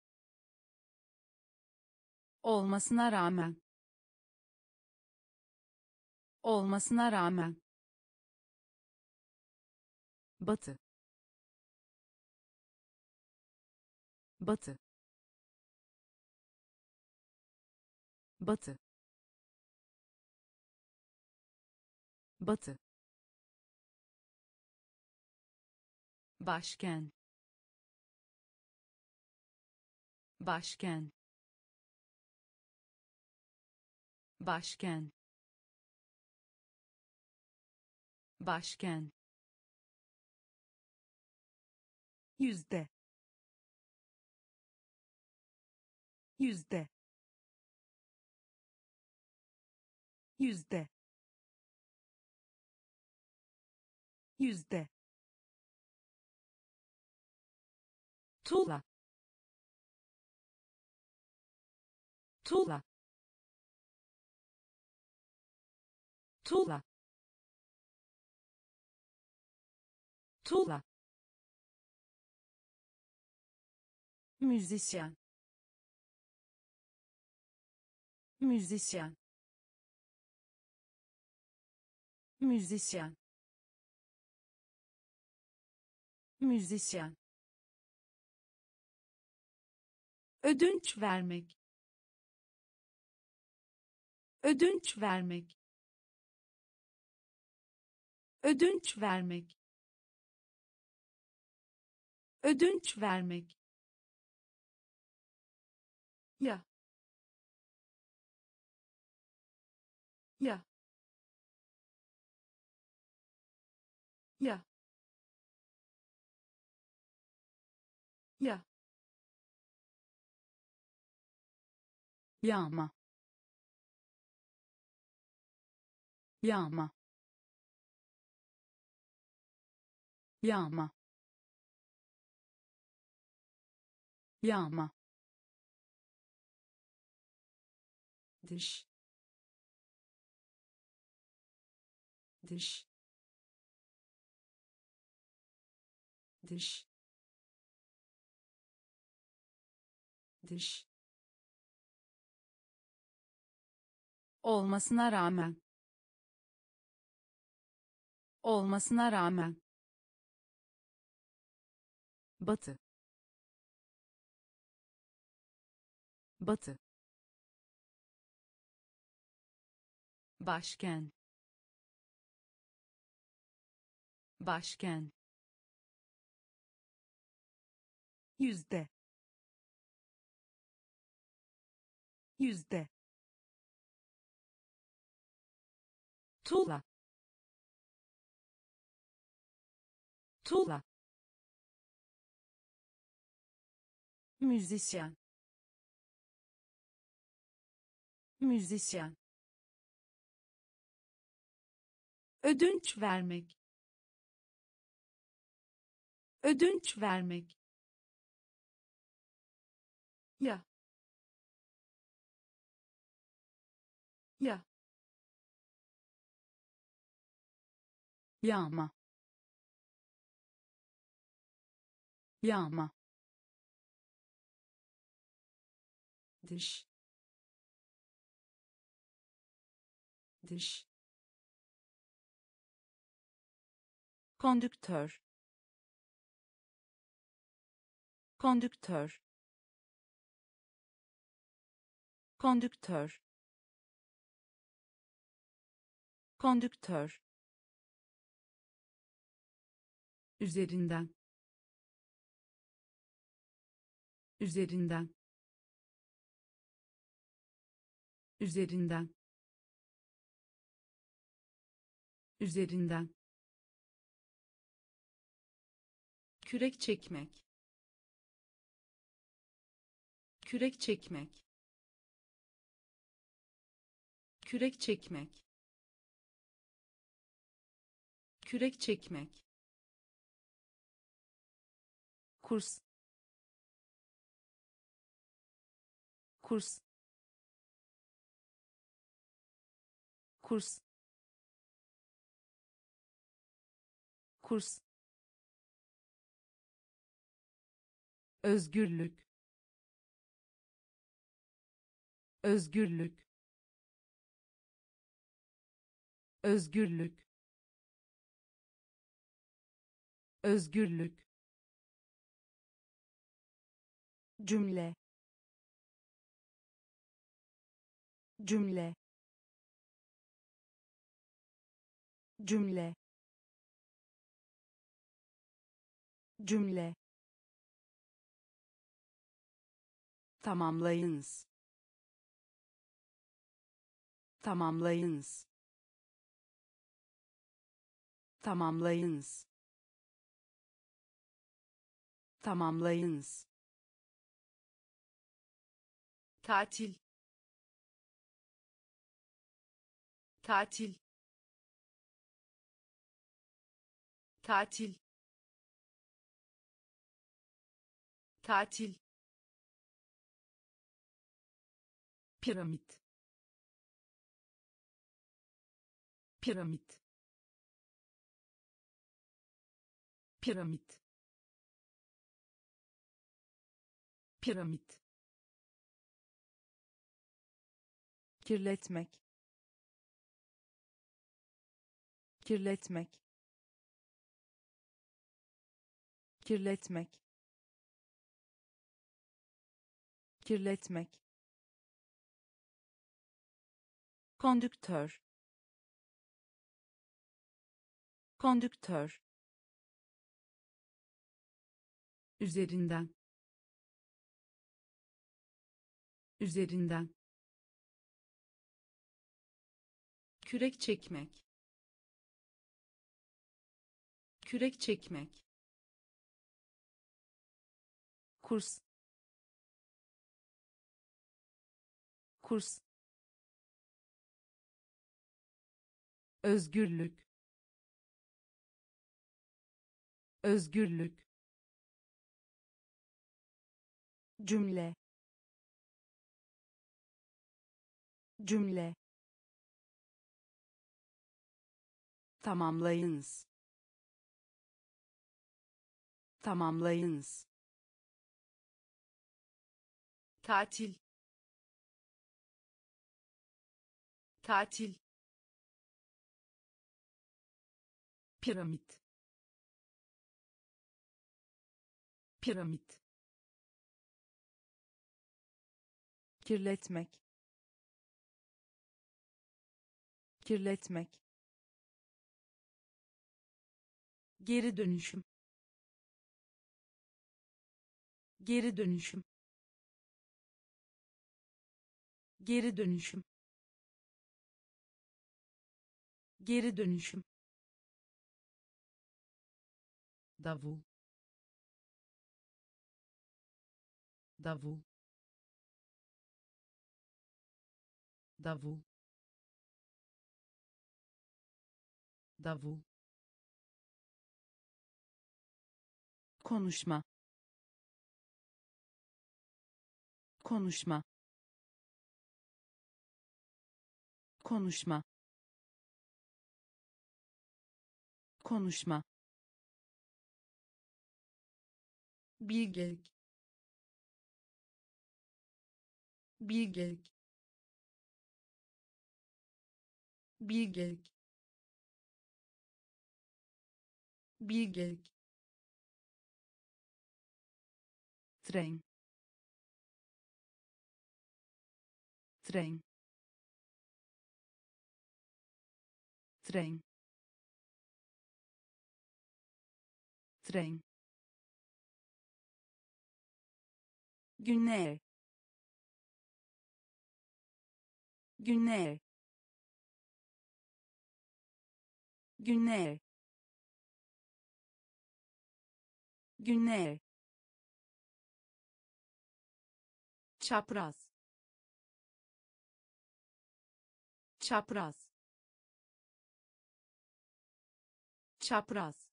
olmasına rağmen, olmasına rağmen, batı, batı, batı, batı, başkent, başkent, başkent, başkent, yüzde, yüzde, yüzde, yüzde, tuğla, tuğla, tuğla, tuğla, müzisyen, müzisyen, müzisyen, müzisyen, ödünç vermek, ödünç vermek, ödünç vermek, ödünç vermek, ya, ya, ya, ya, yağma, yağma, yağma, yağma, dış, dış, dış, dış, olmasına rağmen, olmasına rağmen, batı, batı, başkent, başkent, yüzde, yüzde, tuğla, tuğla, müzisyen, müzisyen, ödünç vermek, ödünç vermek, ya, ya, yağma, yağma, dış, dış, kondüktör, kondüktör, kondüktör, kondüktör, üzerinden, üzerinden, üzerinden, üzerinden, kürek çekmek, kürek çekmek, kürek çekmek, kürek çekmek, kurs, kurs, kurs, kurs, özgürlük, özgürlük, özgürlük, özgürlük, cümle, cümle, cümle, cümle, tamamlayınız, tamamlayınız, tamamlayınız, tamamlayınız, tatil, tatil, tatil, tatil, piramit, piramit, piramit, piramit, kirletmek, kirletmek, kirletmek, kirletmek, kondüktör, kondüktör, üzerinden, üzerinden, kürek çekmek, kürek çekmek, kurs, kurs, özgürlük, özgürlük, cümle, cümle, tamamlayınız, tamamlayınız, tatil, tatil, piramit, piramit, kirletmek, kirletmek, geri dönüşüm, geri dönüşüm, geri dönüşüm, geri dönüşüm, davul, davul, davul, davul, konuşma, konuşma, konuşma, konuşma, bilgelik, bilgelik, bilgelik, bilgelik, tren, tren, tren, tren, günler, günler, günler, günler, çapraz, çapraz, çapraz,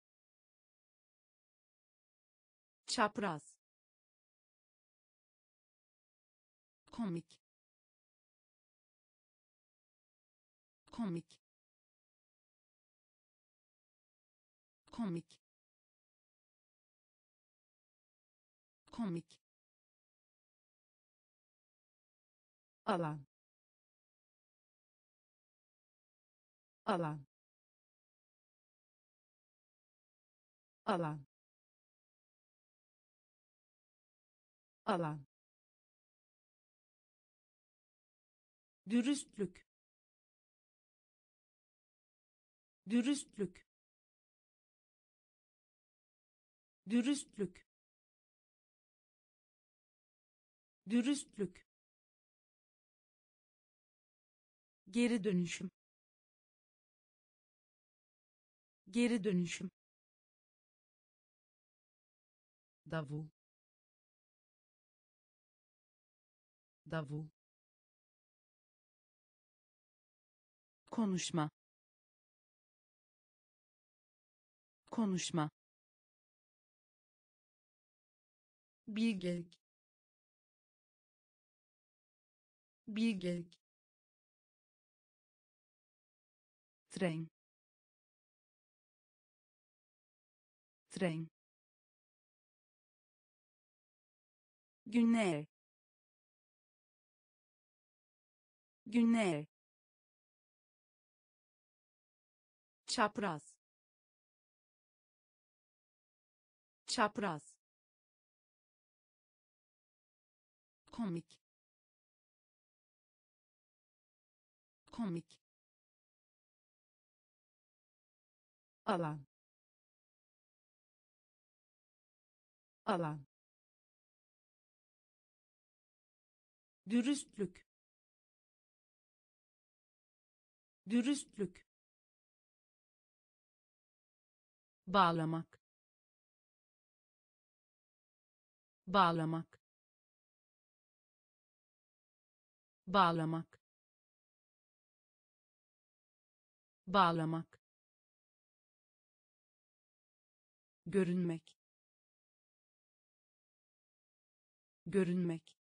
çapraz, komik, komik, komik, komik, alan, alan, alan, alan, dürüstlük, dürüstlük, dürüstlük, dürüstlük, geri dönüşüm, geri dönüşüm, davul, davul, konuşma, konuşma, bilgelik, bilgelik, tren, tren, günler, günler, çapraz, çapraz, komik, komik, alan, alan, dürüstlük, dürüstlük, bağlamak, bağlamak, bağlamak, bağlamak, görünmek, görünmek,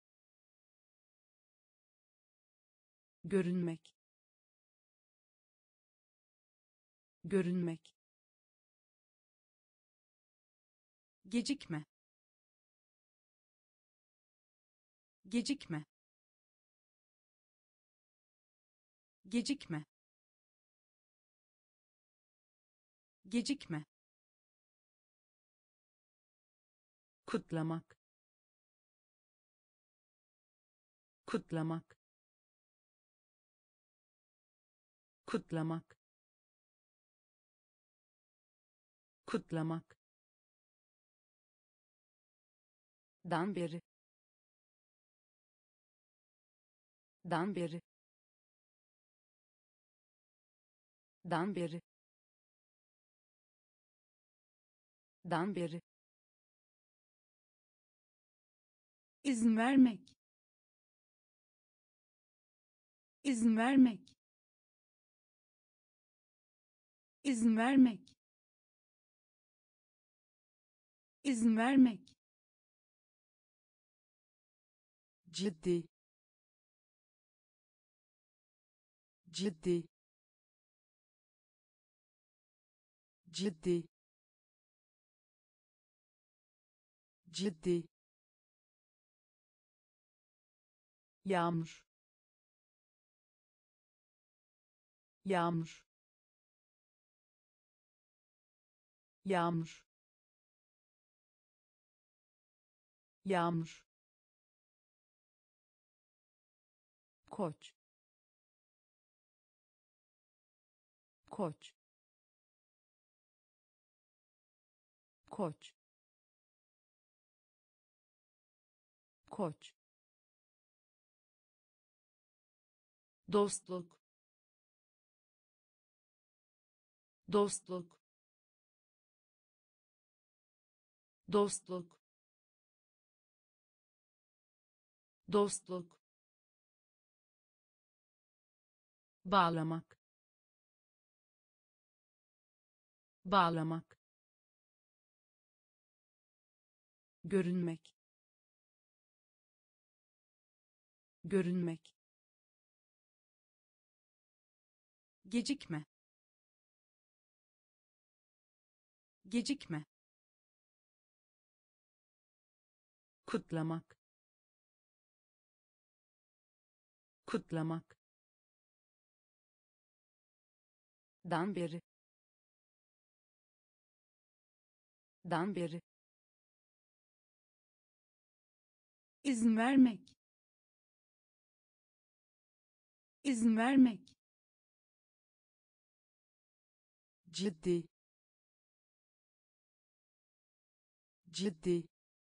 görünmek, görünmek, gecikme, gecikme, gecikme, gecikme, kutlamak, kutlamak, kutlamak, kutlamak, dan beri, dan beri, dan beri, dan beri, izin vermek, izin vermek, izin vermek, izin vermek, ciddi, ciddi, ciddi, ciddi, yağmur, yağmur, yağmur, yağmur, koç, koç, koç, koç, dostluk, dostluk, dostluk, dostluk, bağlamak, bağlamak, görünmek, görünmek, gecikme, gecikme, kutlamak, kutlamak, dan beri, dan beri, izin vermek, izin vermek, ciddi, ciddi,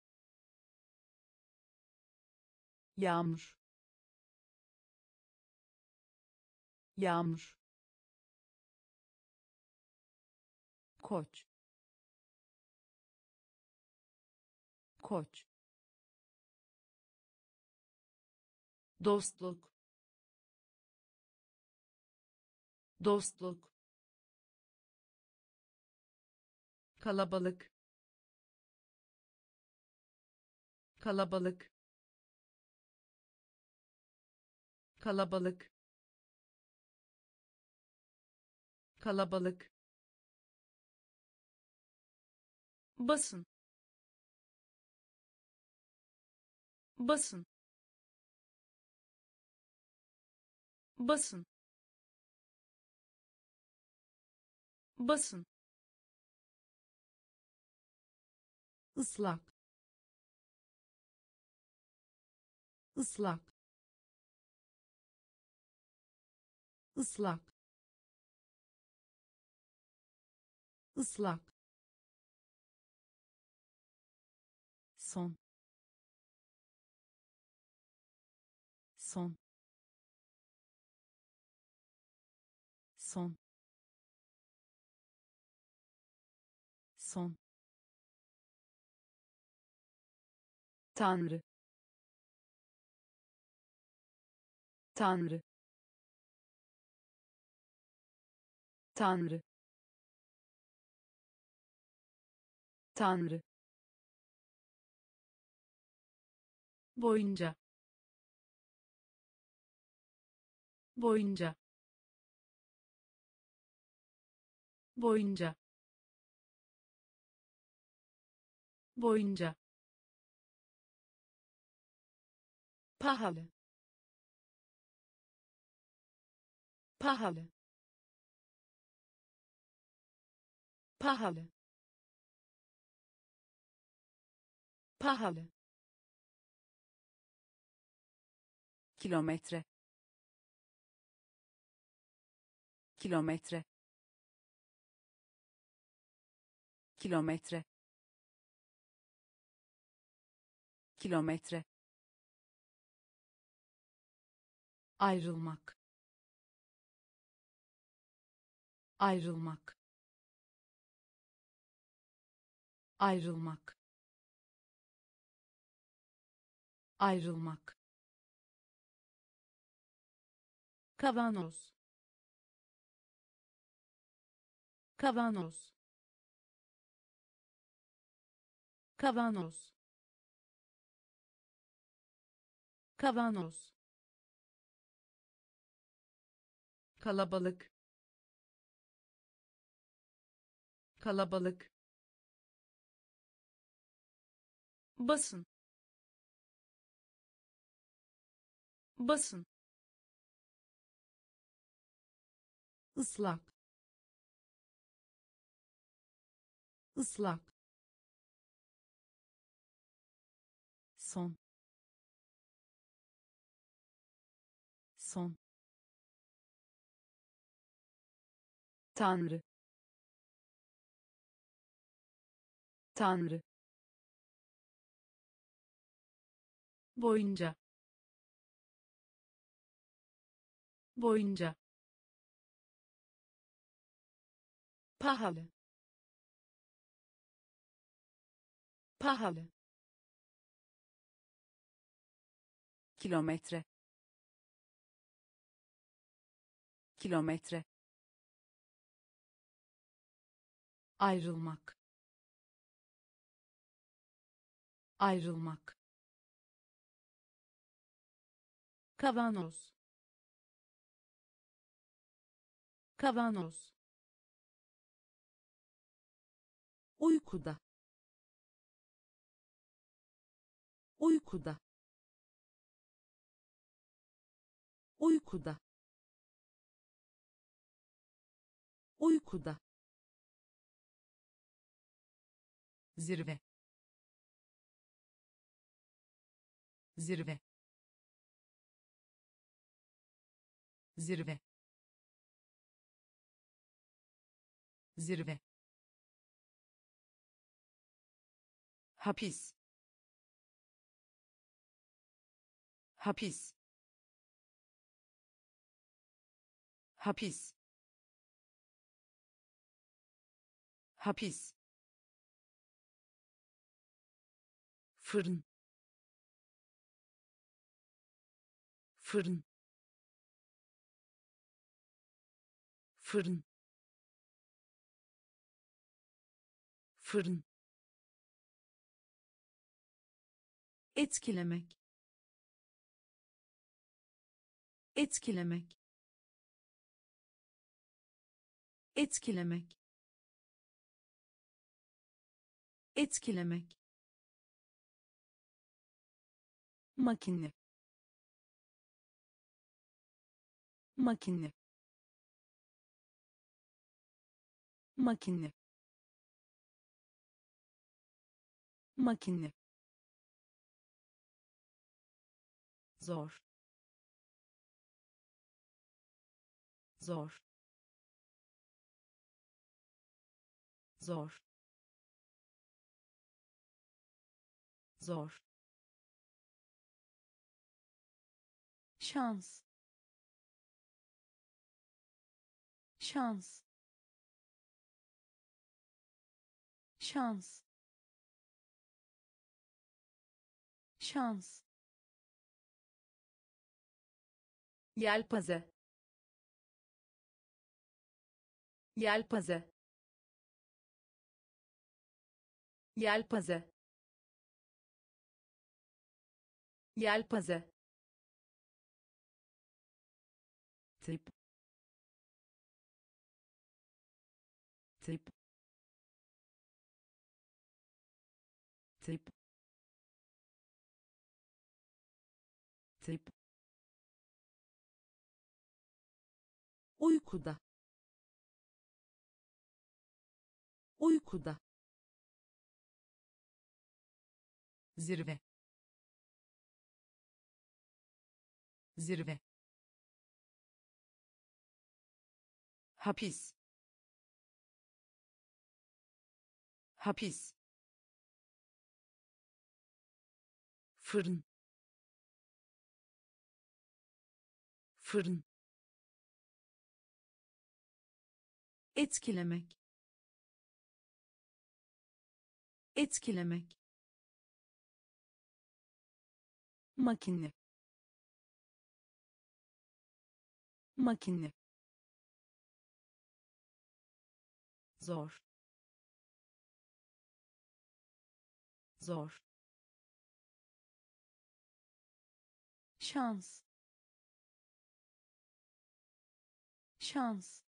yağmur, yağmur, koç, koç, dostluk, dostluk, kalabalık, kalabalık, kalabalık, kalabalık, basın, basın, basın, basın, ıslak, ıslak, ıslak, ıslak, son, son, son, son, Tanrı, Tanrı, Tanrı, Tanrı, boyunca, boyunca, boyunca, boyunca, pahalı, pahalı, pahalı, pahalı, kilometre, kilometre, kilometre kilometre ayrılmak, ayrılmak, ayrılmak, ayrılmak, kavanoz, kavanoz, kavanoz, kavanoz, kalabalık, kalabalık, basın, basın, ıslak, ıslak, son, son, Tanrı, Tanrı, boyunca, boyunca, pahalı, pahalı, kilometre kilometre ayrılmak, ayrılmak, kavanoz, kavanoz, uykuda, uykuda, uykuda, uykuda, zirve, zirve, zirve, zirve, hapis, hapis, hapis, hapis, fırın, fırın, fırın, fırın, etkilemek, etkilemek, etkilemek, etkilemek, makine, makine, makine, makine, zor, zor, zor, zor, şans, şans, şans, şans, yelpaze, yelpaze, yelpaze, yelpaze, tip, tip, tip, tip, uykuda, uykuda, zirve, zirve, hapis, hapis, fırın, fırın, etkilemek, etkilemek, makine, makine, zor, zor, şans, şans,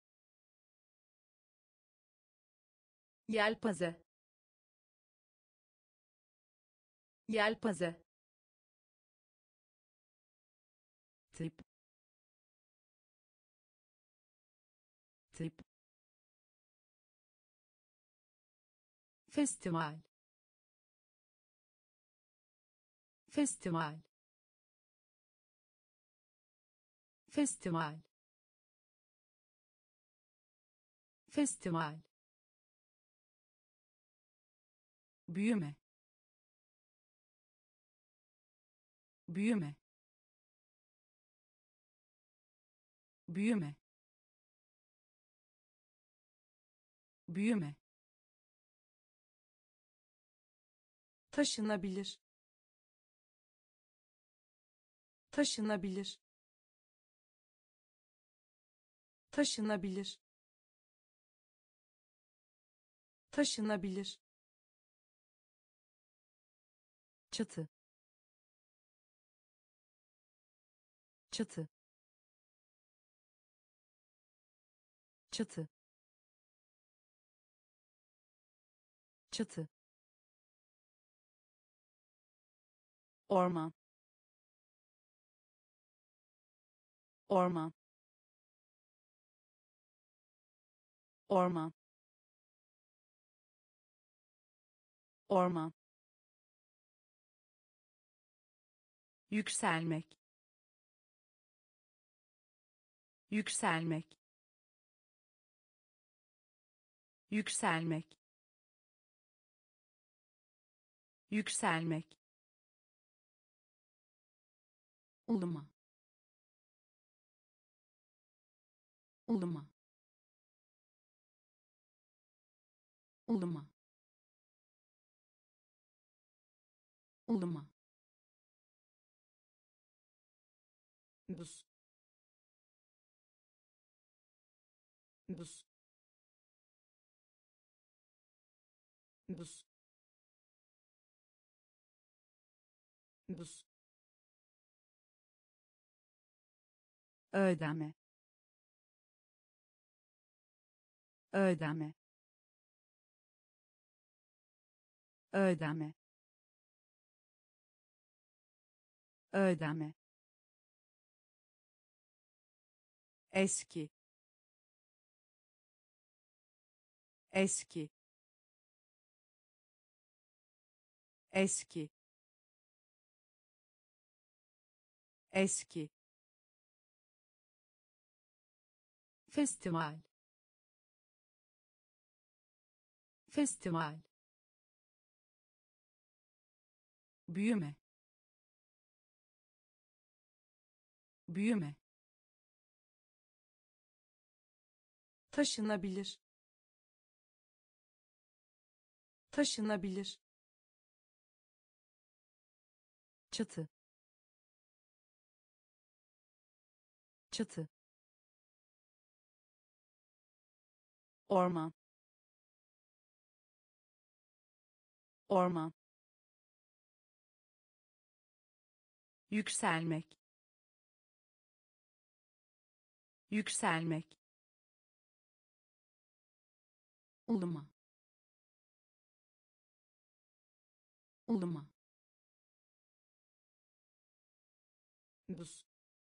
Yelpaze. Yelpaze. tip, tip, festival, festival, festival, festival, büyüme, büyüme, büyüme, büyüme, taşınabilir, taşınabilir, taşınabilir, taşınabilir, çatı, çatı, çatı, çatı, orman, orman, orman, orman, yükselmek, yükselmek, yükselmek, yükselmek, uluma, uluma, uluma, uluma, buz, buz, buz, buz, ödeme, ödeme, ödeme, ödeme, eski, eski, eski, eski, festival, festival, büyüme, büyüme, taşınabilir, taşınabilir, çatı, çatı, orman, orman, yükselmek, yükselmek, uluma, uluma, buz,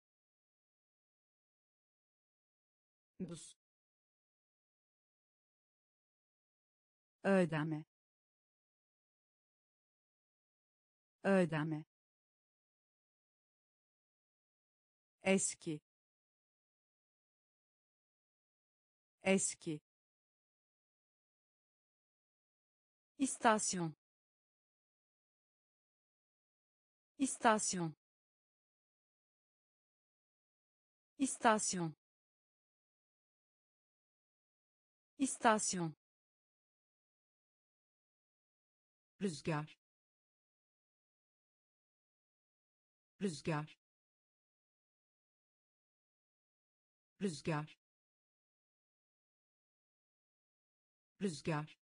buz, ödeme, ödeme, eski, eski, istasyon istasyon istasyon istasyon rüzgar rüzgar rüzgar rüzgar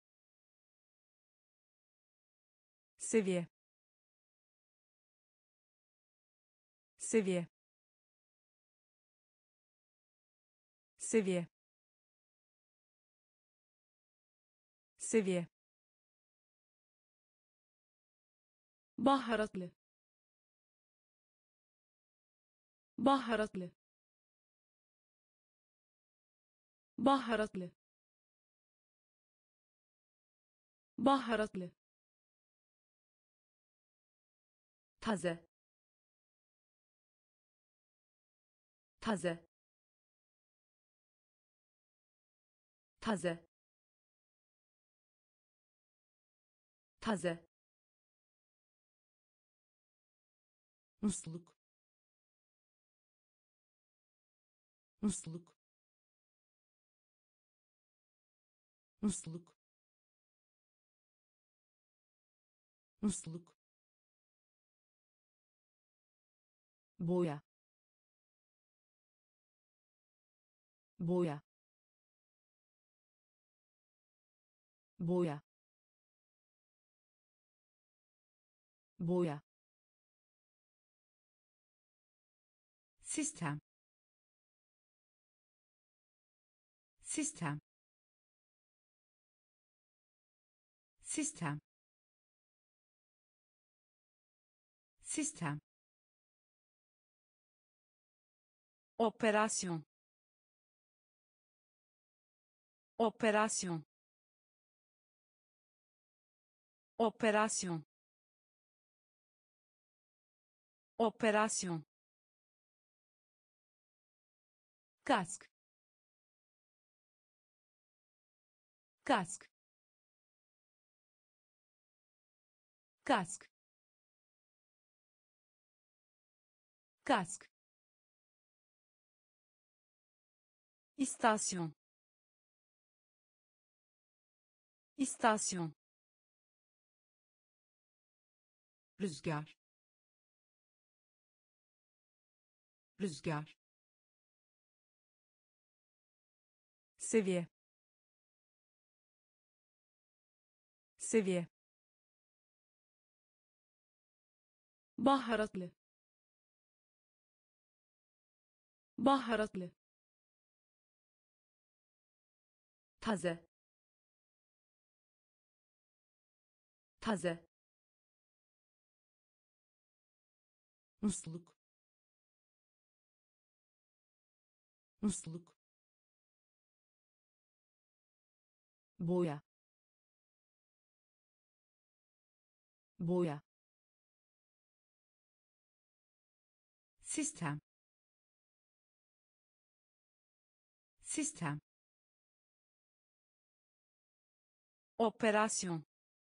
seviye seviye seviye seviye baharatlı baharatlı baharatlı baharatlı taze taze taze taze musluk musluk musluk musluk boya boya boya boya sistem sistem sistem sistem operasyon operasyon operasyon operasyon kask kask kask kask istasyon istasyon rüzgar rüzgar seviye seviye baharatlı baharatlı taze taze musluk musluk boya boya sistem sistem operasyon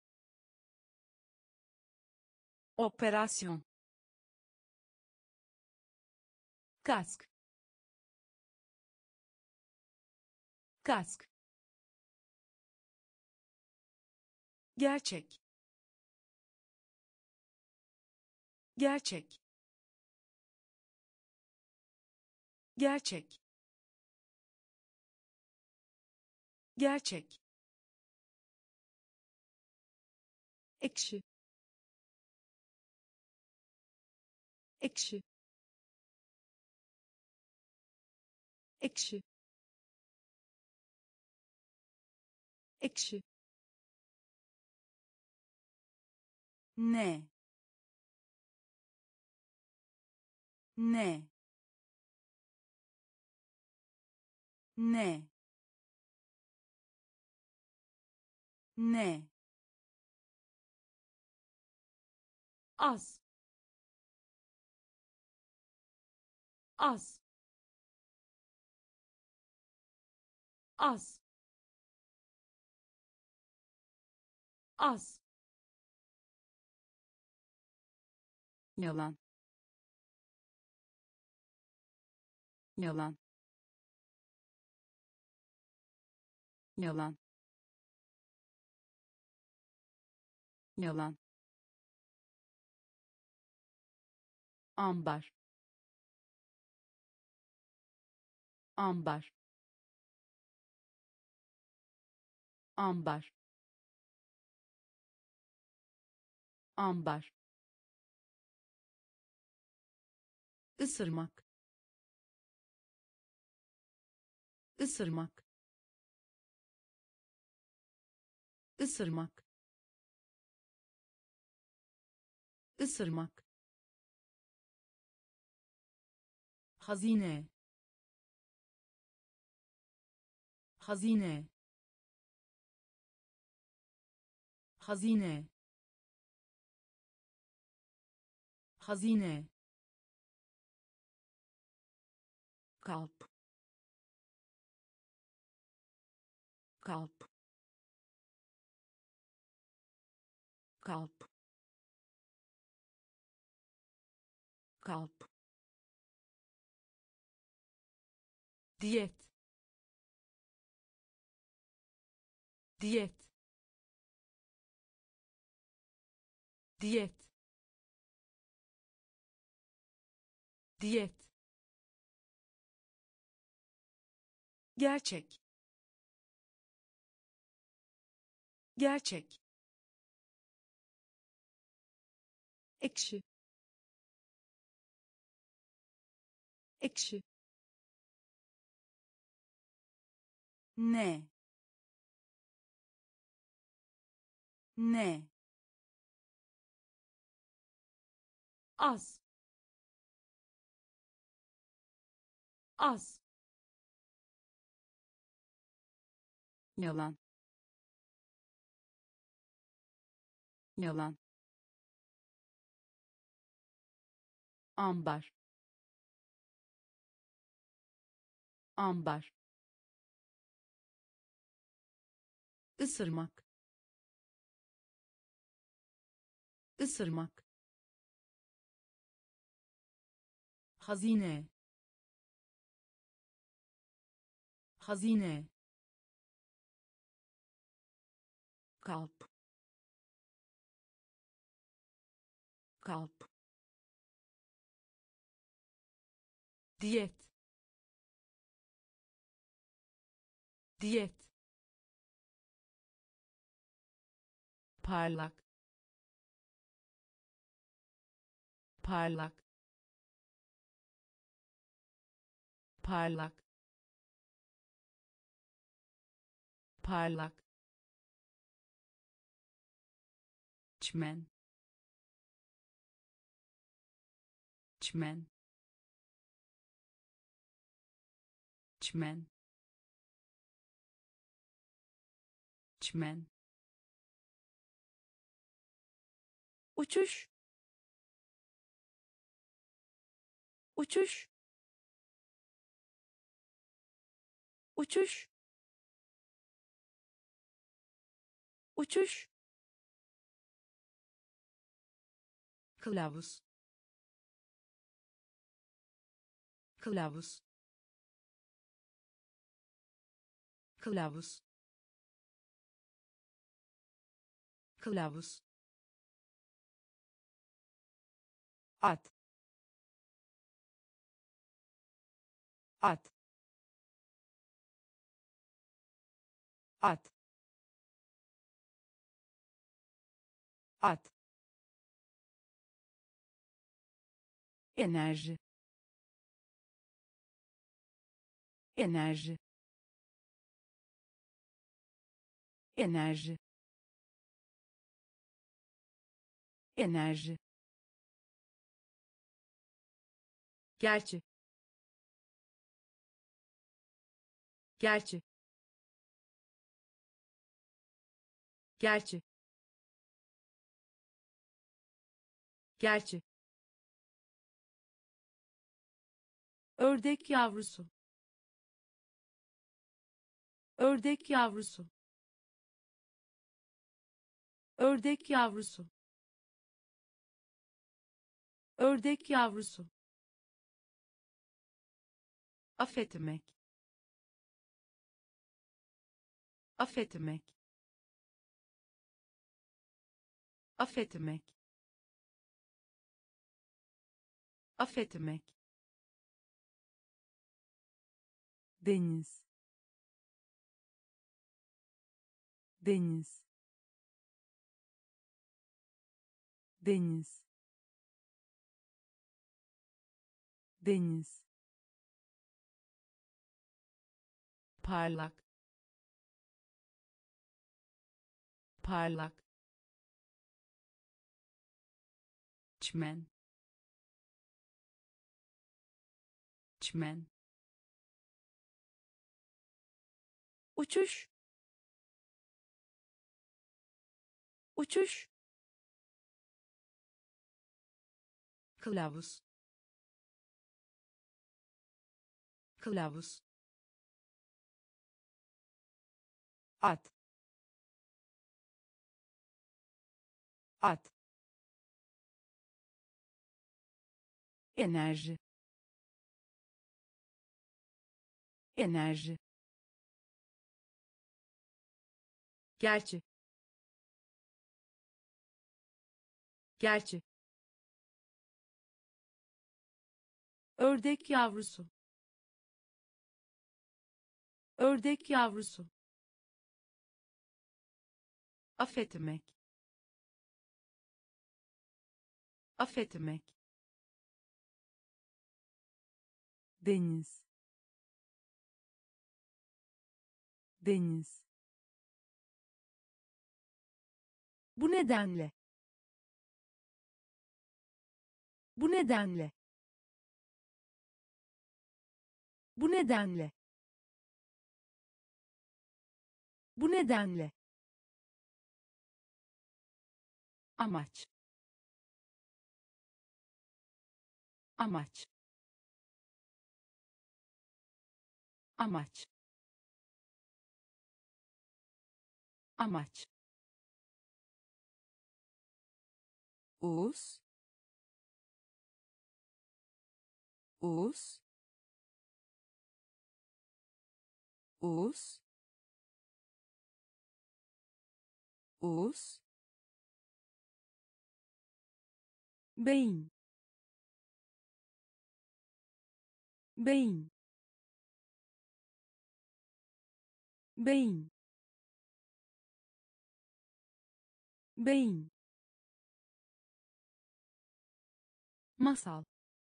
operasyon kask kask gerçek gerçek gerçek gerçek ekşi ekşi ekşi ekşi ne ne ne ne az az az az, yalan, yalan, yalan, yalan, ambar, ambar, ambar, ambar, ısırmak, ısırmak, ısırmak, ısırmak, hazine, hazine, hazine, hazine, kalp, kalp, kalp, kalp, diyet, diyet, diyet, diyet, gerçek, gerçek, ekşi, ekşi, ne, ne, az, az, yalan, yalan, ambar, ambar, ısırmak, ısırmak, hazine, hazine, kalp, kalp, diyet, diyet, parlak, parlak, parlak, parlak, çmen, çmen, çmen, çmen, uçuş, uçuş, uçuş, uçuş, kılavuz, kılavuz, kılavuz, kılavuz, at, at, at, at, enerji, enerji, enerji, enerji, gerçi, gerçi, gerçi, gerçi, ördek yavrusu, ördek yavrusu, ördek yavrusu, ördek yavrusu, affetmek, affetmek, affetmek, affetmek, deniz, deniz, deniz, deniz, parlak, parlak, çmen, çmen, uçuş, uçuş, kılavuz, kılavuz, at, at, enerji, enerji, gerçi, gerçi, ördek yavrusu, ördek yavrusu, affetmek, affetmek, deniz, deniz, bu nedenle, bu nedenle, bu nedenle, bu nedenle, amaç, amaç, amaç, amaç, uz, uz, uz, uz, beyin, beyin, beyin, beyin, masal,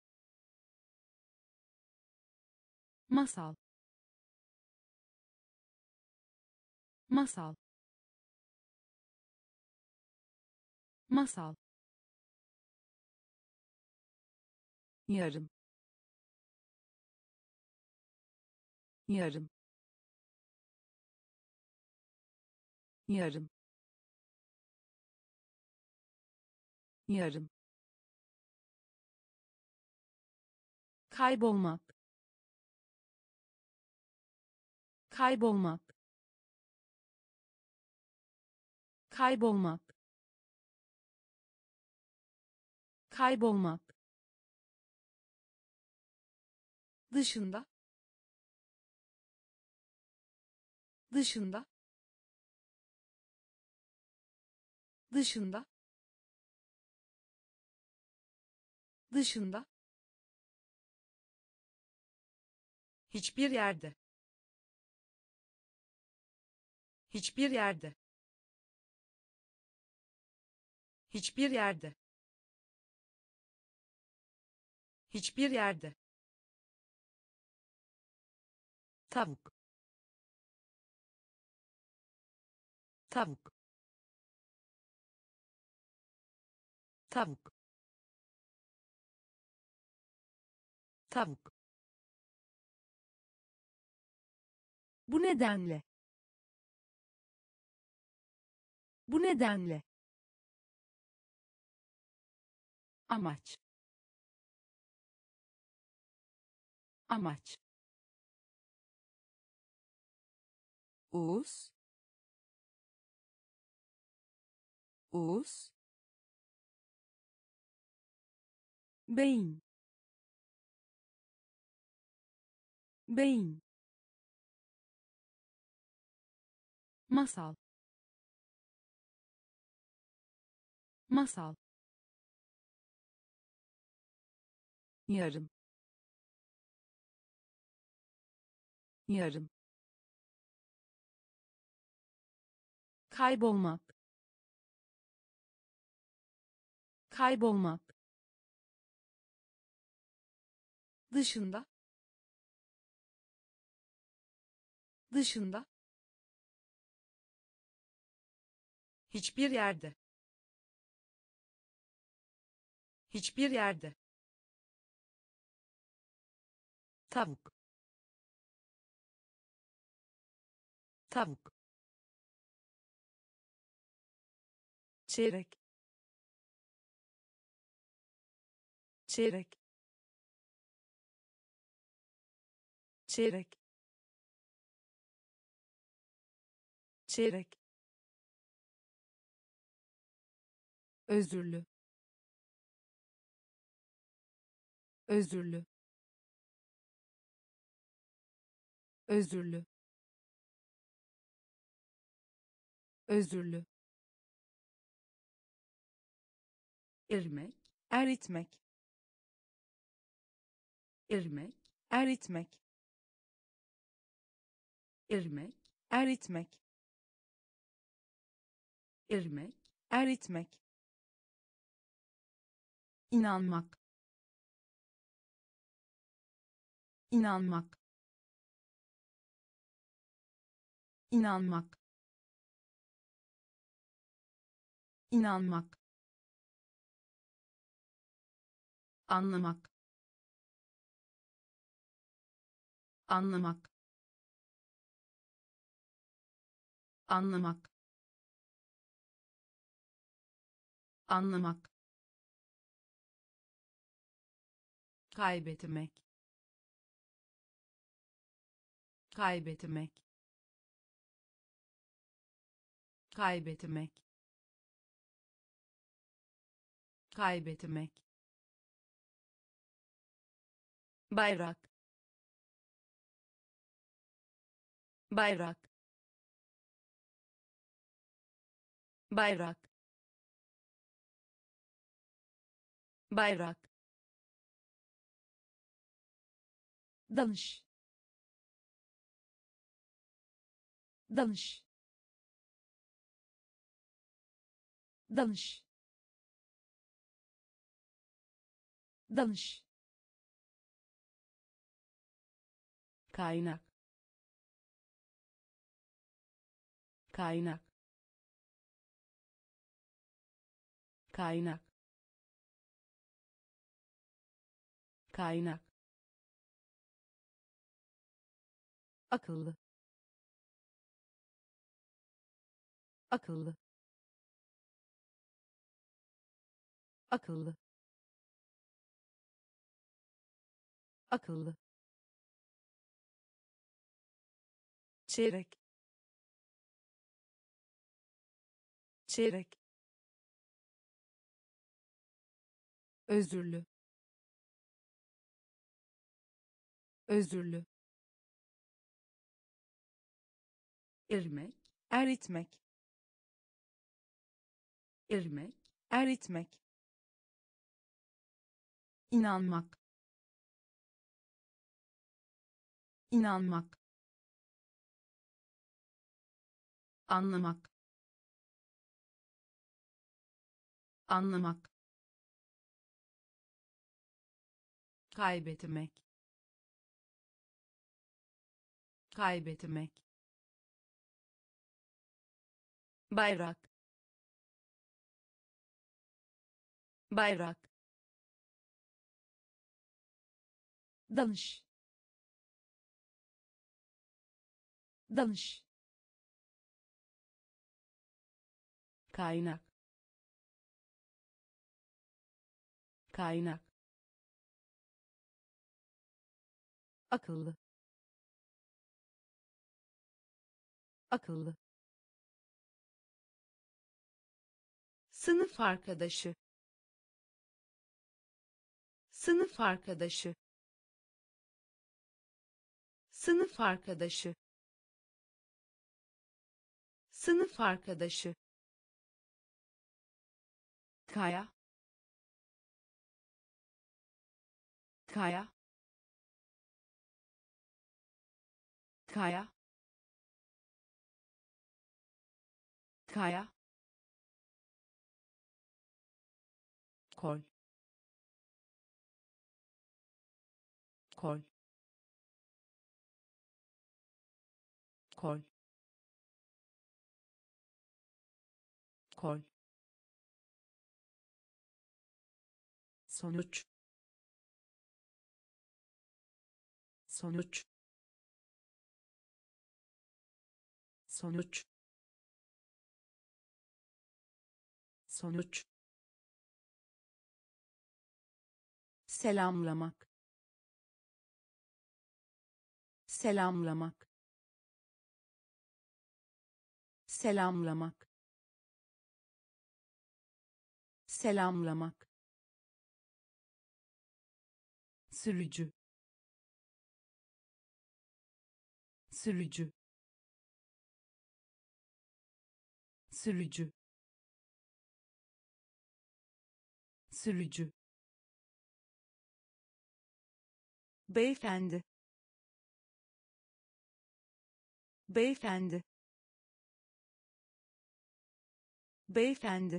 masal, masal, masal, yarım, yarım, yarım, yarım, kaybolmak, kaybolmak, kaybolmak, kaybolmak, dışında, dışında, dışında, dışında, hiçbir yerde, hiçbir yerde, hiçbir yerde, hiçbir yerde, tavuk, tavuk, tavuk, tavuk, bu nedenle, bu nedenle, amaç, amaç, uz, Uğuz, beyin, beyin, masal, masal, yarım, yarım, kaybolmak, kaybolmak, dışında, dışında, Hiçbir yerde. Hiçbir yerde. tavuk, tavuk, çeyrek, çeyrek, çeyrek, çeyrek, özürlü, özürlü, özürlü, özürlü, İrmek, eritmek, irmek, eritmek, irmek, eritmek, irmek, eritmek, inanmak, inanmak, inanmak, inanmak, anlamak, anlamak, anlamak, anlamak, kaybetmek, kaybetmek, kaybetmek, kaybetmek, bayrak, bayrak, bayrak, bayrak, danış, danış, danış, danış, kaynak, kaynak, kaynak, kaynak, akıllı, akıllı, akıllı, akıllı, çeyrek, çeyrek, özürlü, özürlü, irmek, eritmek, irmek, eritmek, inanmak, inanmak, anlamak, anlamak, kaybetmek, kaybetmek, bayrak, bayrak, danış, danış, kaynak, kaynak, akıllı, akıllı, sınıf arkadaşı, sınıf arkadaşı, sınıf arkadaşı, sınıf arkadaşı, kaya, kaya, kaya, kaya, kol, kol, kol, kol, sonuç, sonuç, sonuç, sonuç, selamlamak, selamlamak, selamlamak, selamlamak, sürücü, sürücü, sürücü, sürücü, beyefendi, beyefendi, beyefendi,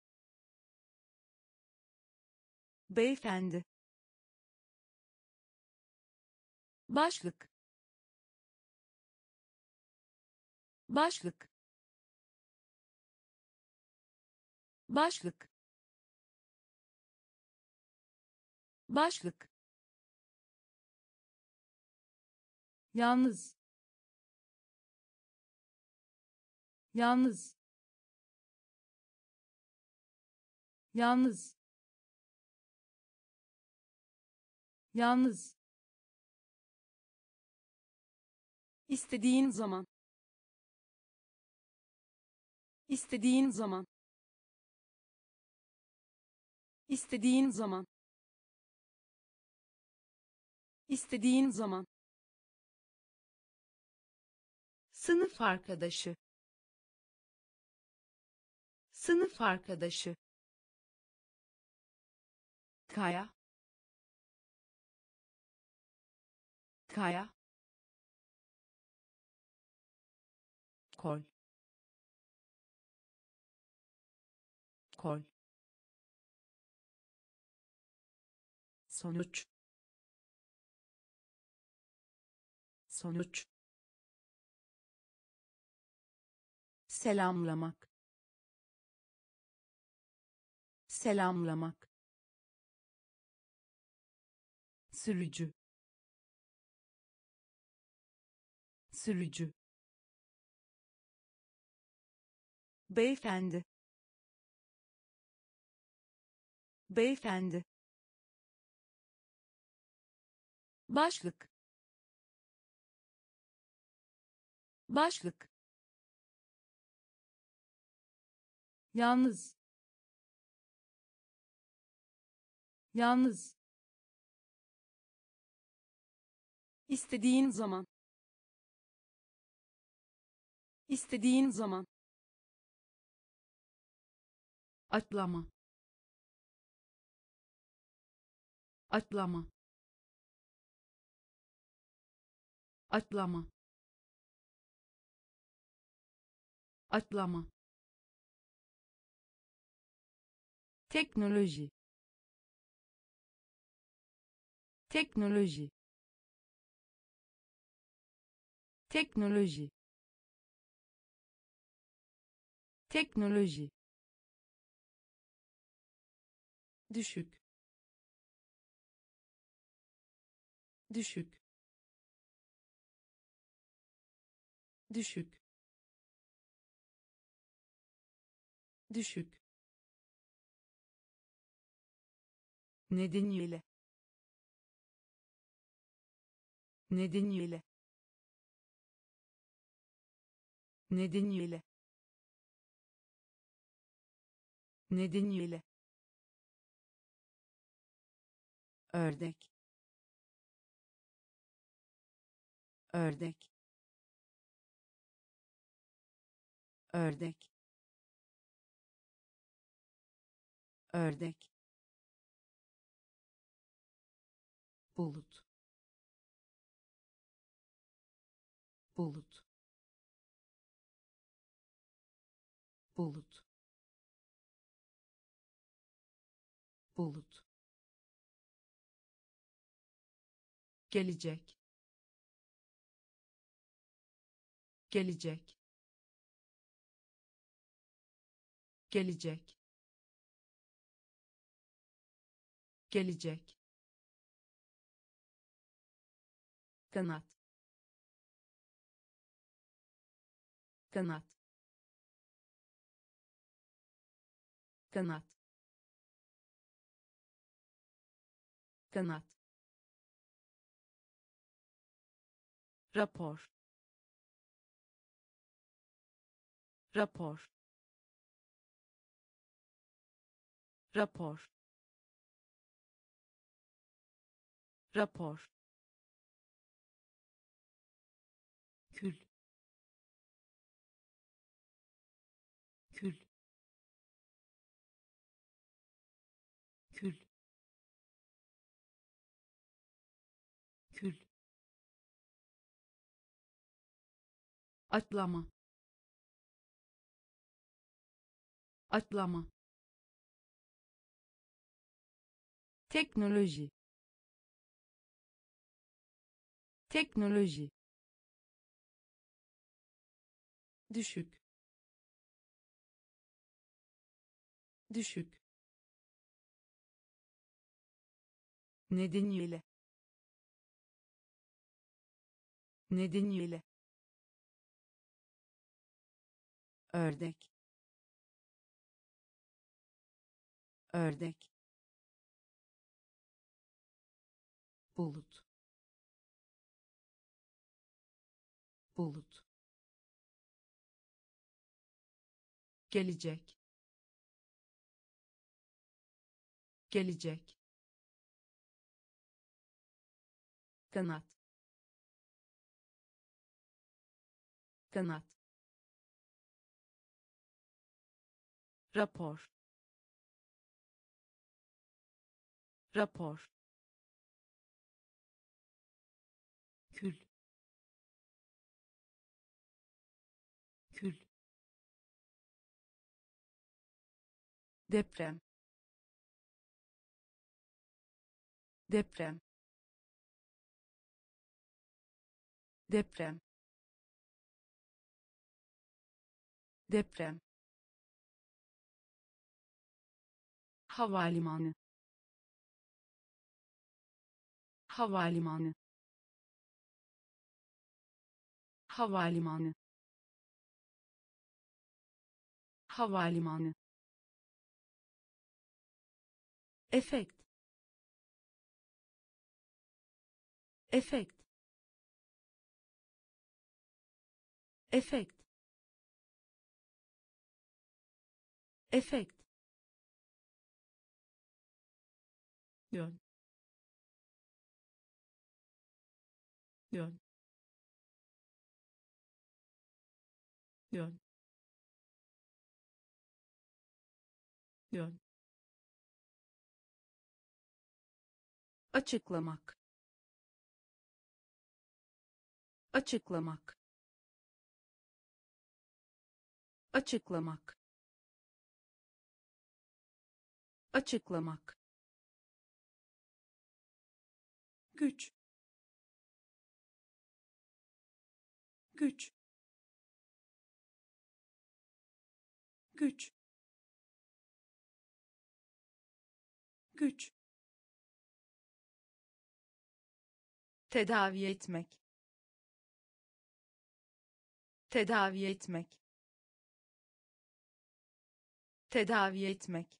beyefendi, başlık, başlık, başlık, başlık, yalnız, yalnız, yalnız, yalnız, istediğin zaman, istediğin zaman, istediğin zaman, istediğin zaman, sınıf arkadaşı, sınıf arkadaşı, kaya, kaya, kol, kol, sonuç, sonuç, selamlamak, selamlamak, sürücü, sürücü, beyefendi, beyefendi, başlık, başlık, yalnız, yalnız, istediğin zaman, istediğin zaman, atlama, atlama, atlama, atlama, teknoloji, teknoloji, teknoloji, teknoloji, düşük, düşük, düşük, düşük, nedeniyle, nedeniyle, nedeniyle, nedeniyle, ördek, ördek, ördek, ördek, bulut, bulut, bulut, bulut, gelecek, gelecek, gelecek, gelecek, kanat, kanat, kanat, kanat, rapor, rapor, rapor, rapor, kül, kül, kül, kül, atlama, atlama, teknoloji, teknoloji, düşük, düşük, nedeniyle, nedeniyle, ördek, ördek, bulut, bulut, gelecek, gelecek, kanat, kanat, rapor, rapor, kül, kül, deprem, deprem, deprem, deprem, havalimanı, havalimanı, havalimanı, havalimanı, efekt, efekt, efekt, efekt, yön, yön, yön, yön, açıklamak, açıklamak, açıklamak, açıklamak, güç, güç, güç, güç, tedavi etmek, tedavi etmek, tedavi etmek,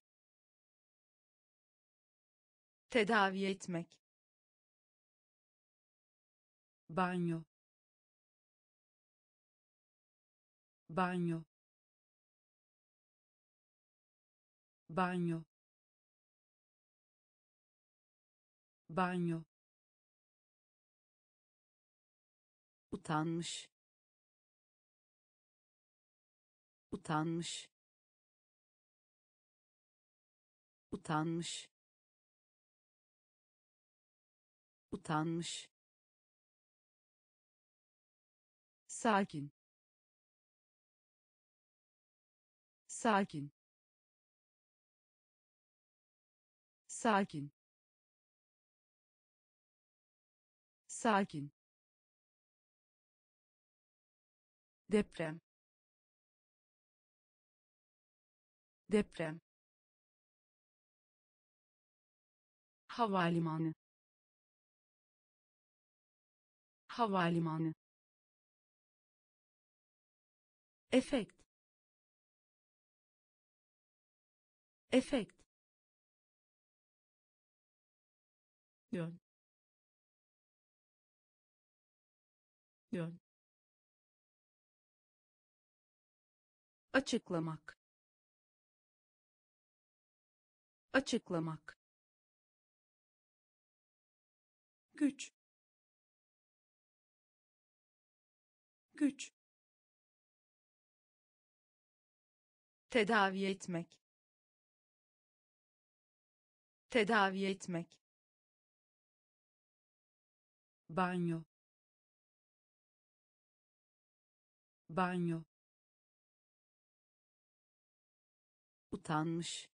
tedavi etmek, banyo, banyo, banyo, banyo, utanmış, utanmış, utanmış, utanmış, sakin, sakin, sakin, sakin, deprem, deprem, havalimanı, havalimanı, efekt, efekt, yön, yön, açıklamak, açıklamak, güç, güç, tedavi etmek, tedavi etmek, banyo, banyo, utanmış,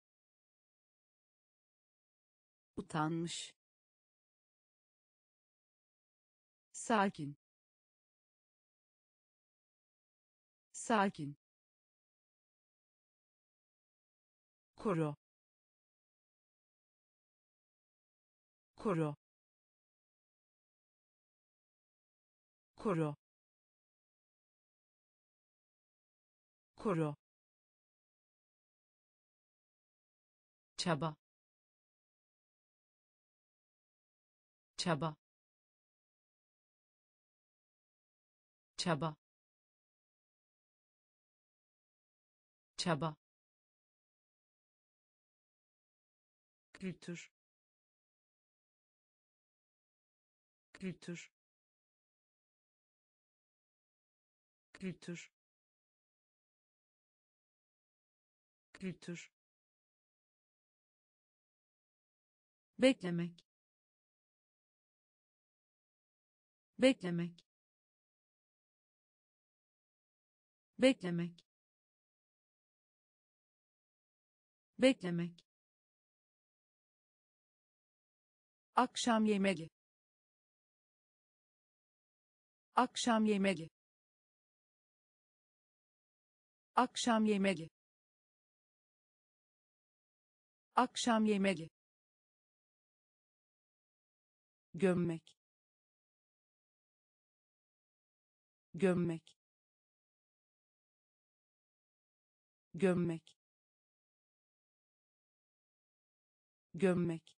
utanmış, sakin, sakin, koru, koru, koru, koru, çaba, çaba, çaba, çaba, kültür, kültür, kültür, kültür, beklemek, beklemek, beklemek, beklemek, akşam yemeği, akşam yemeği, akşam yemeği, akşam yemeği, gömmek, gömmek, gömmek, gömmek,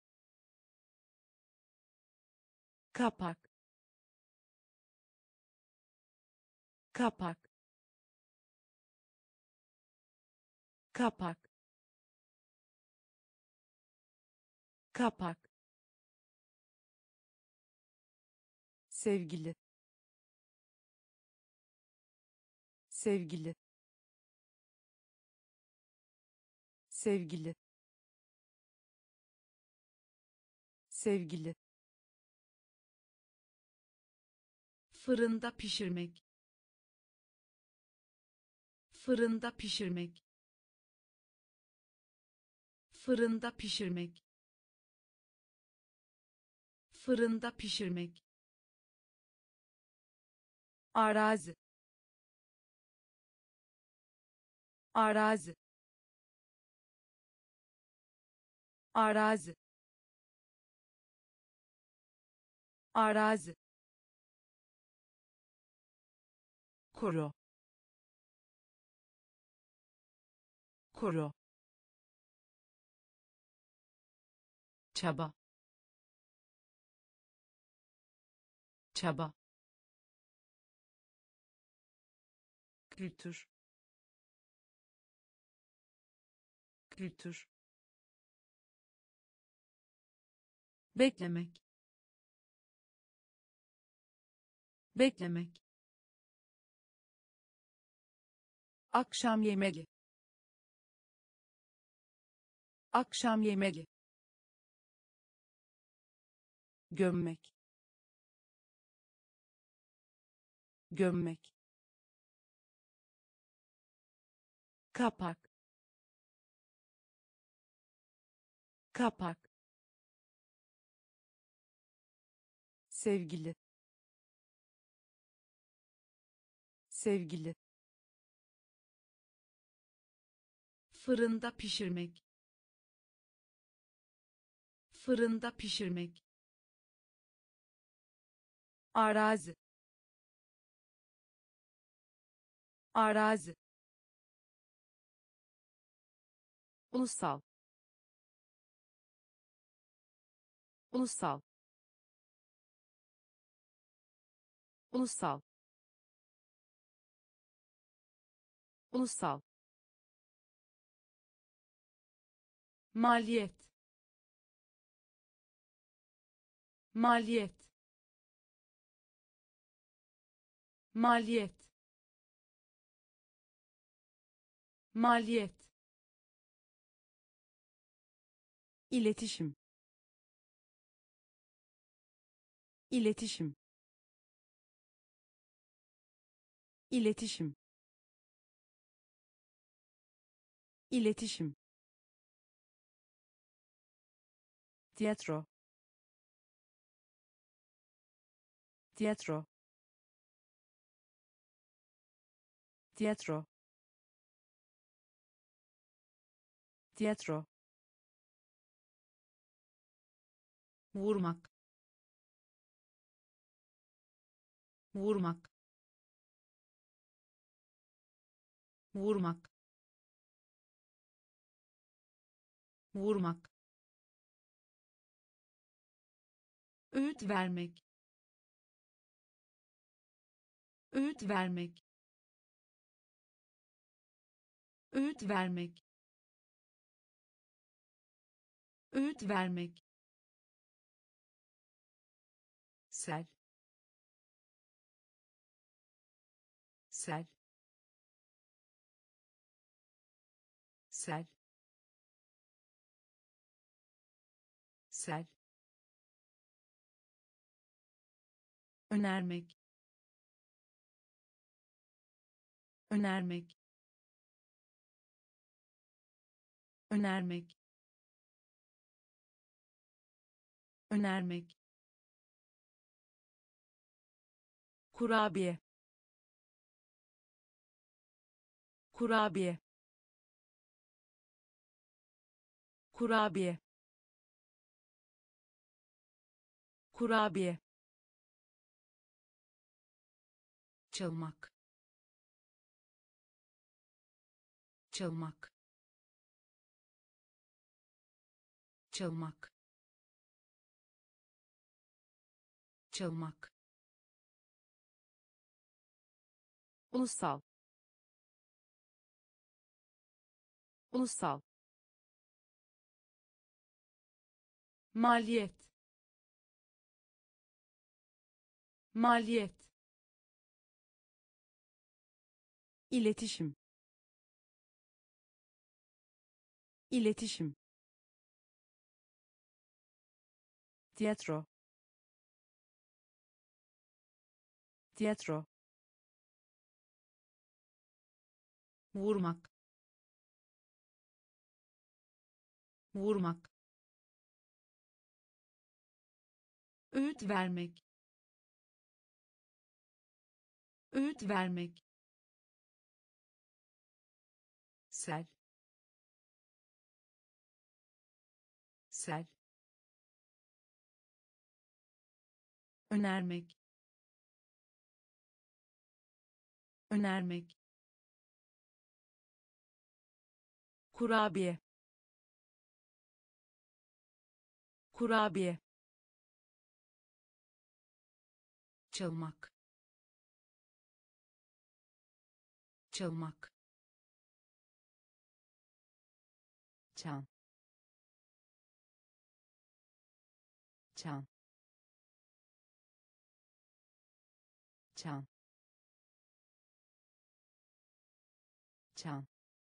kapak, kapak, kapak, kapak, sevgili, sevgili, sevgili, sevgili, fırında pişirmek, fırında pişirmek, fırında pişirmek, fırında pişirmek, arazi, arazi, arazi, arazi, koru, koru, çaba, çaba, kültür, kültür, beklemek, beklemek, akşam yemeği, akşam yemeği, gömmek, gömmek, kapak, kapak, sevgili, sevgili, fırında pişirmek, fırında pişirmek, arazi, arazi, ulusal, ulusal, ulusal, ulusal, maliyet, maliyet, maliyet, maliyet, iletişim, iletişim, iletişim, iletişim, tiyatro, tiyatro, tiyatro, tiyatro, vurmak, vurmak, vurmak, vurmak, öğüt vermek, öğüt vermek, öğüt vermek, öğüt vermek, sel, sel, sel, sel, önermek, önermek, önermek, önermek, kurabiye, kurabiye, kurabiye, kurabiye, çalmak, çalmak, çalmak, çalmak, ulusal, ulusal, maliyet, maliyet, iletişim, iletişim, tiyatro, tiyatro, vurmak, vurmak, öğüt vermek, öğüt vermek, sel, sel, önermek, önermek, kurabiye, kurabiye, çalmak, çalmak, çan çan çan çan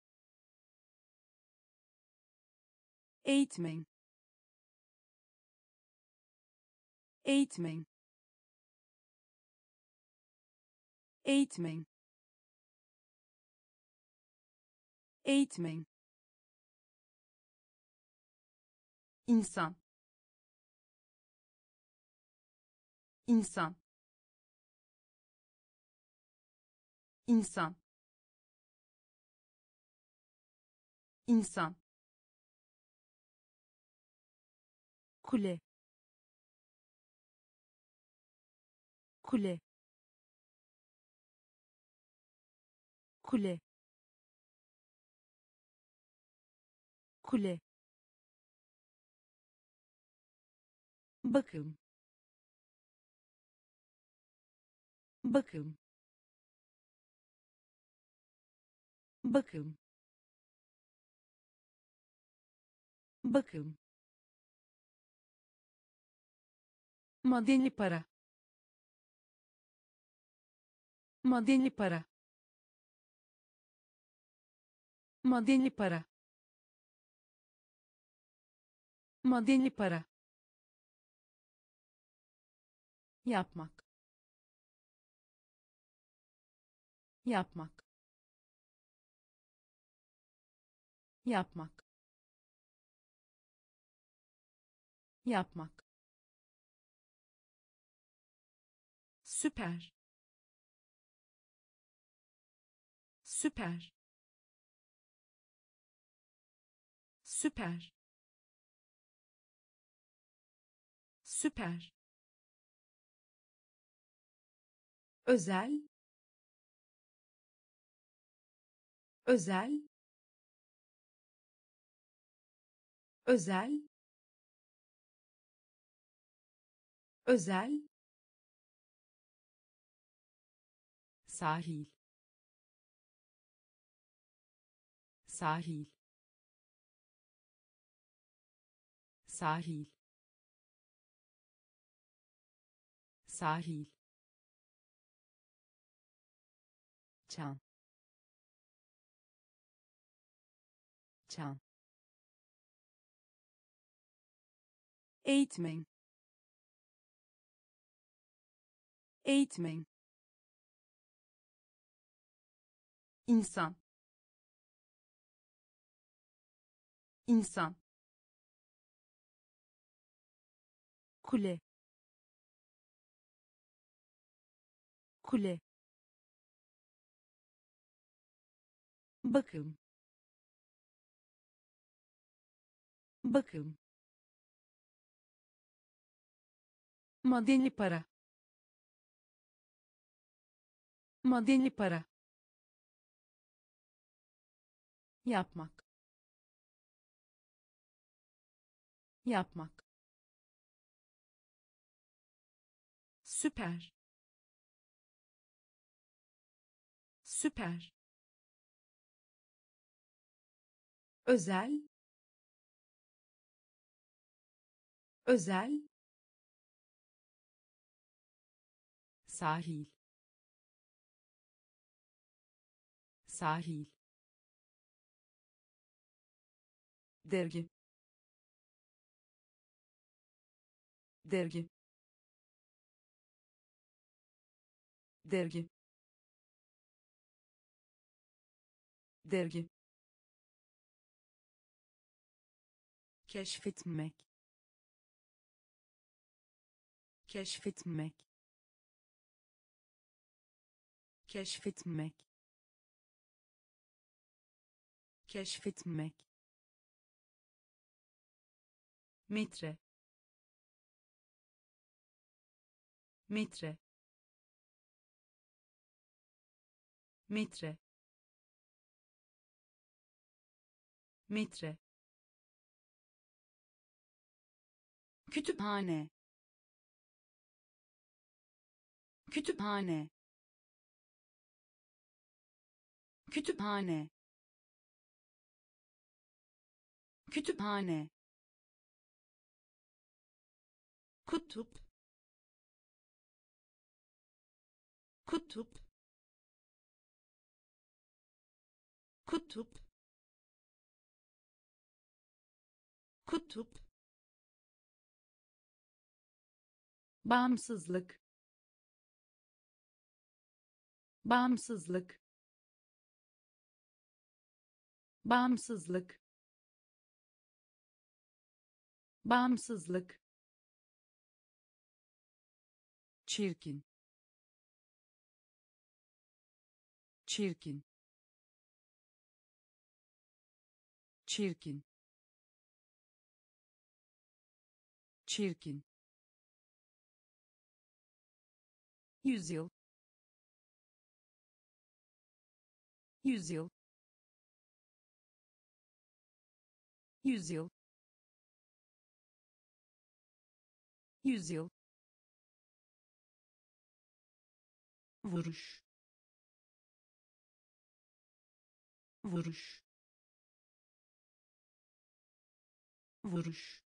eğitmen eğitmen eğitmen eğitmen insan insan insan insan kule kule kule kule bakım bakım bakım bakım madeni para madeni para madeni para madeni para yapmak yapmak yapmak yapmak süper süper süper süper özel özel özel özel sahil sahil sahil sahil çan çan eğitmen eğitmen insan insan kule kule bakım bakım madeni para madeni para yapmak yapmak süper süper özel özel sahil sahil dergi dergi dergi dergi keşfetmek keşfetmek keşfetmek keşfetmek metre metre metre metre kütüphane kütüphane kütüphane kütüphane, kutup, kutup, kutup, kutup, bağımsızlık, bağımsızlık, bağımsızlık, bağımsızlık, çirkin, çirkin, çirkin, çirkin, yüzyıl, yüzyıl, yüzyıl, yüzyıl, vuruş, vuruş, vuruş,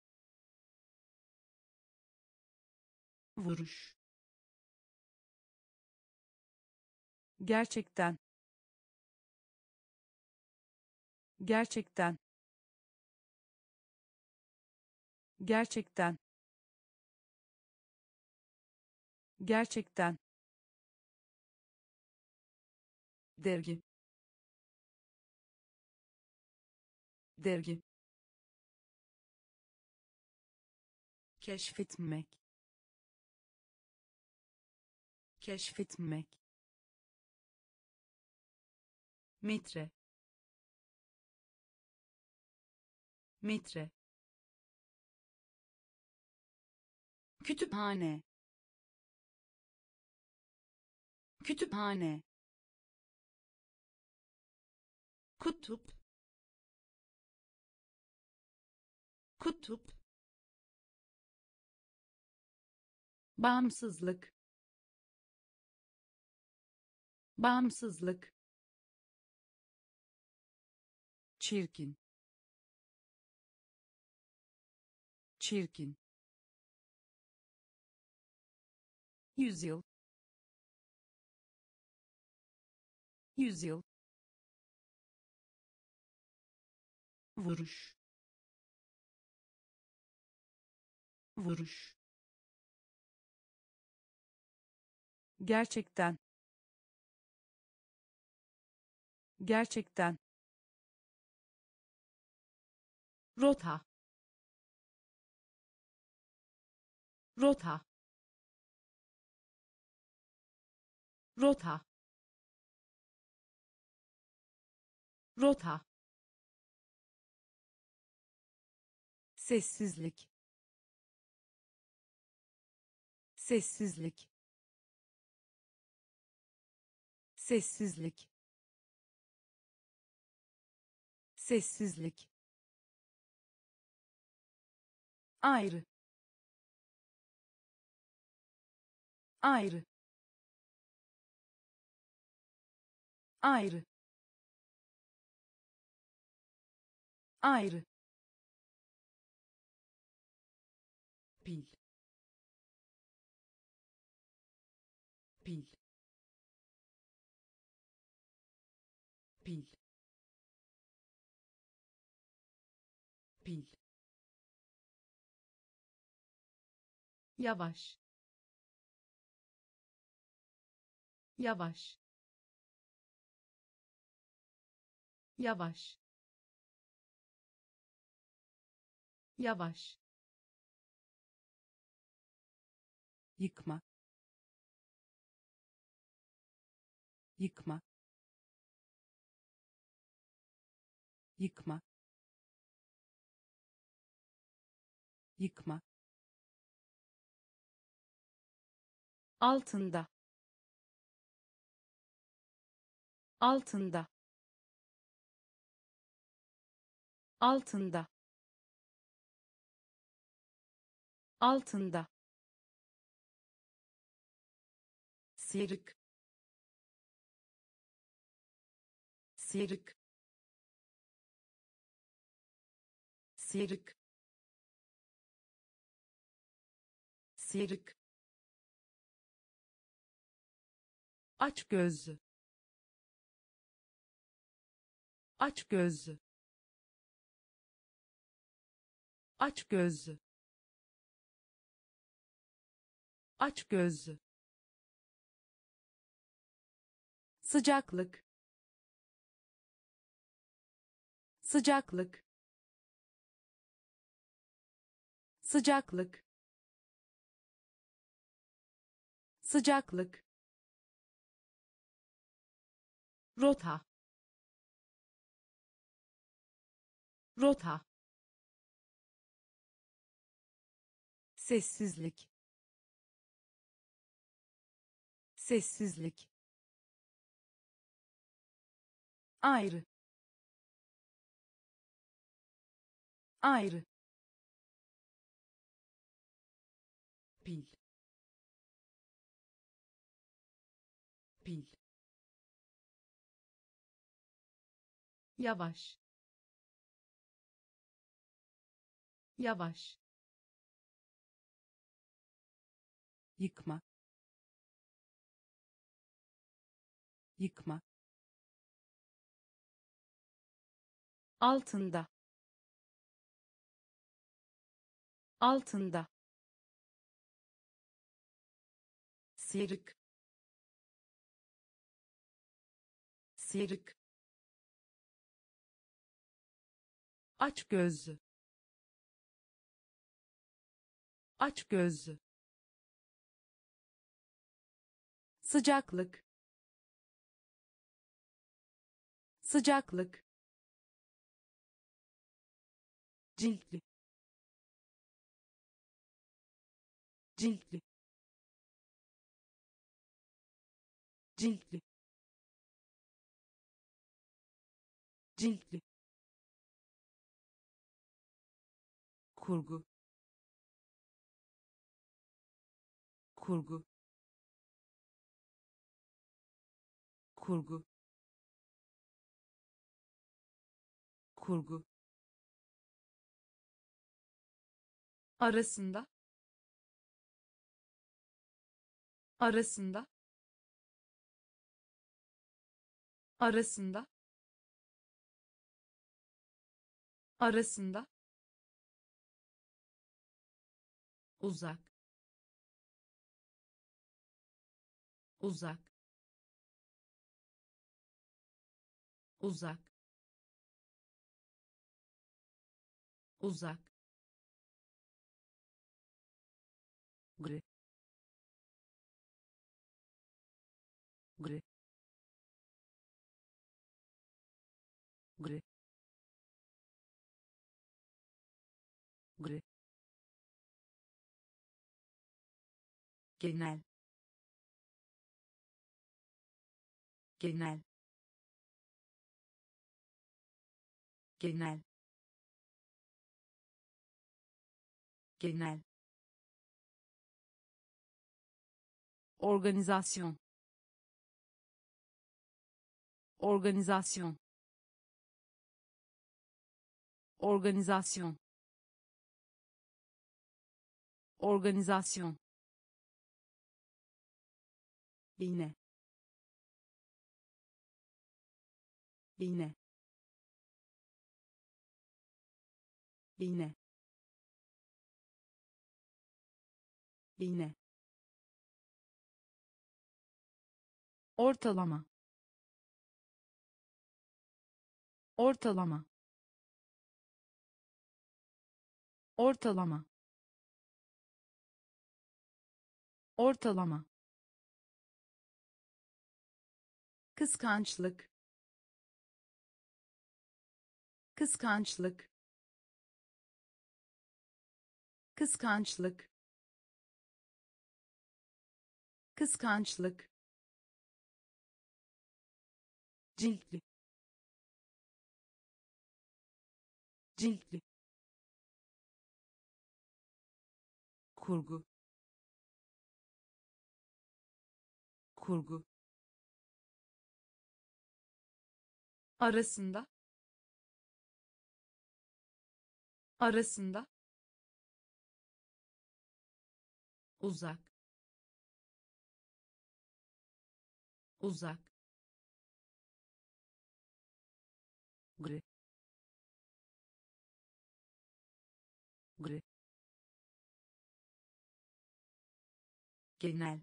vuruş, gerçekten, gerçekten, gerçekten, gerçekten, dergi, dergi, keşfetmek, keşfetmek, metre, metre, kütüphane, kütüphane, kutup, kutup, bağımsızlık, bağımsızlık, çirkin, çirkin, yüzyıl, yüzyıl, vuruş, vuruş, gerçekten, gerçekten, rota, rota, rota, rota, sessizlik, sessizlik, sessizlik, sessizlik, ayrı, ayrı, ayrı, ayrı, pil, pil, pil, pil, yavaş, yavaş, yavaş, yavaş, yıkma, yıkma, yıkma, yıkma, altında, altında, altında, altında, sıyrık, sıyrık, sıyrık sıyrık açgözlü açgözlü açgözlü açgözlü sıcaklık sıcaklık sıcaklık sıcaklık rota rota sessizlik sessizlik ayrı ayrı pil pil yavaş yavaş yıkma yıkma altında altında sıyrık sıyrık açgözlü açgözlü sıcaklık sıcaklık ciltli ciltli ciltli ciltli kurgu kurgu kurgu kurgu arasında arasında arasında arasında uzak uzak uzak uzak gri gri gri gri genel genel genel genel organizasyon organizasyon organizasyon organizasyon iğne iğne iğne iğne ortalama ortalama ortalama ortalama kıskançlık kıskançlık kıskançlık kıskançlık ciltli ciltli kurgu kurgu arasında arasında, uzak, uzak, gri, gri, genel,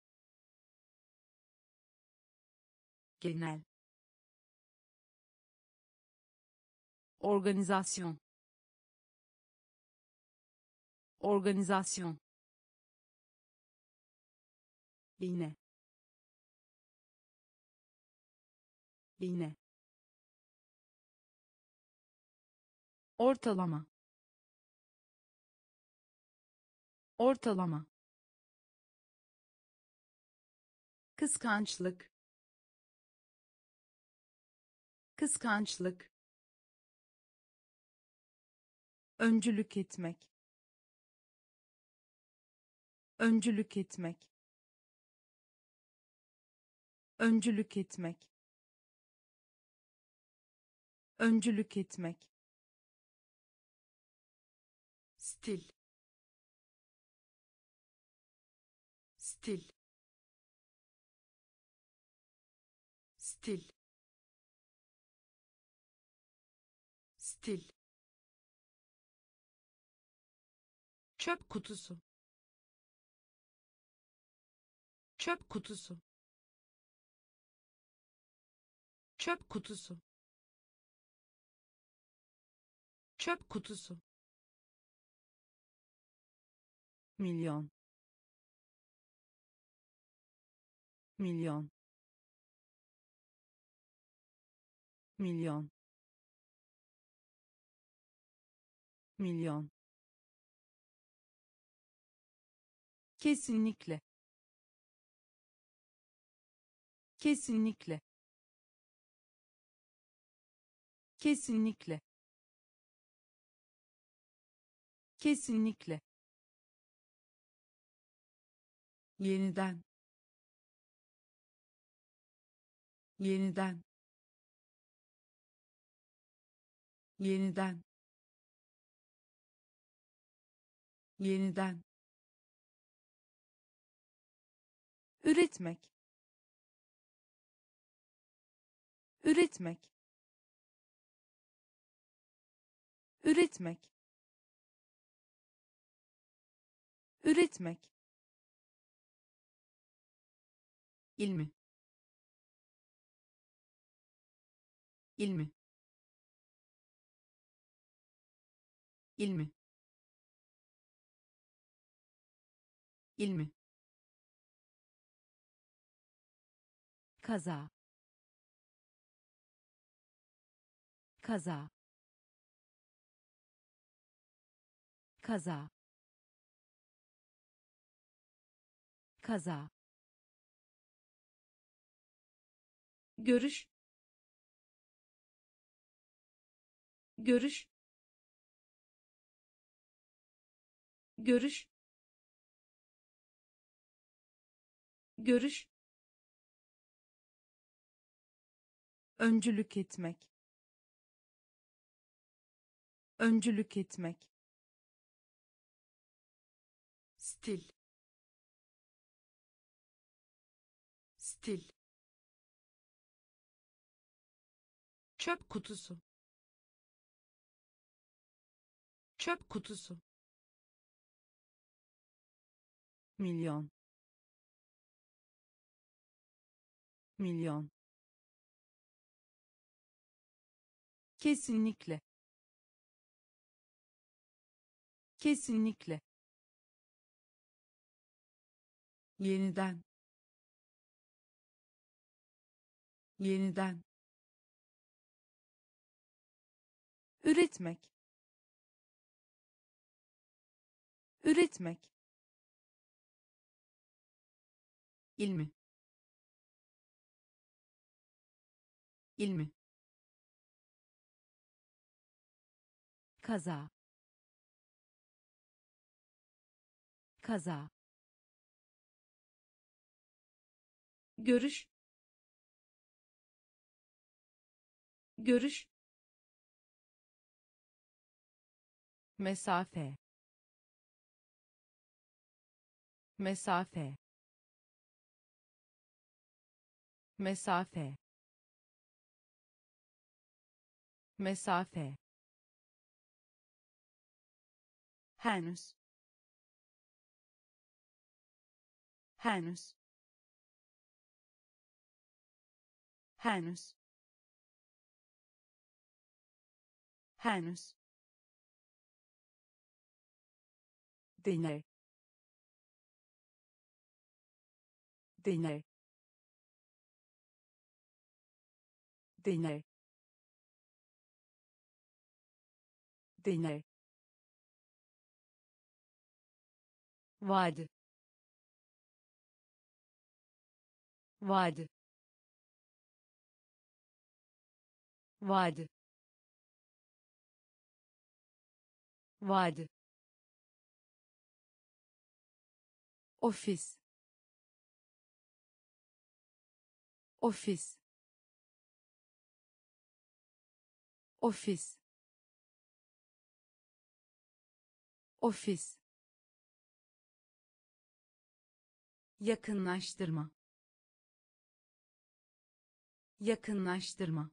genel, organizasyon, organizasyon, iğne, iğne, ortalama, ortalama, kıskançlık, kıskançlık, öncülük etmek, öncülük etmek, öncülük etmek, öncülük etmek, stil, stil, stil, stil, çöp kutusu, çöp kutusu, çöp kutusu, çöp kutusu, milyon, milyon, milyon, milyon, kesinlikle, kesinlikle, kesinlikle, kesinlikle, yeniden, yeniden, yeniden, yeniden, üretmek, üretmek, üretmek, üretmek, ilmi, ilmi, ilmi, ilmi, kaza, kaza, kaza, kaza, görüş, görüş, görüş, görüş, öncülük etmek, öncülük etmek, stil, stil, çöp kutusu, çöp kutusu, milyon, milyon, kesinlikle, kesinlikle, yeniden, yeniden, üretmek, üretmek, ilmi, ilmi, kaza, kaza, görüş, görüş, mesafe, mesafe, mesafe, mesafe, henüz, henüz, henüz, henüz, deney, deney, deney, deney, vadi, vadi, vadi, vadi, ofis, ofis, ofis, ofis, yakınlaştırma, yakınlaştırma,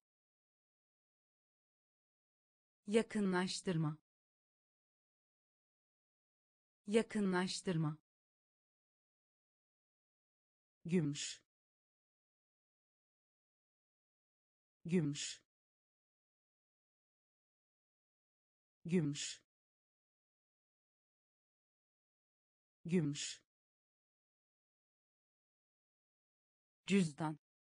yakınlaştırma, yakınlaştırma, gümüş, gümüş, gümüş, gümüş, cüzdan,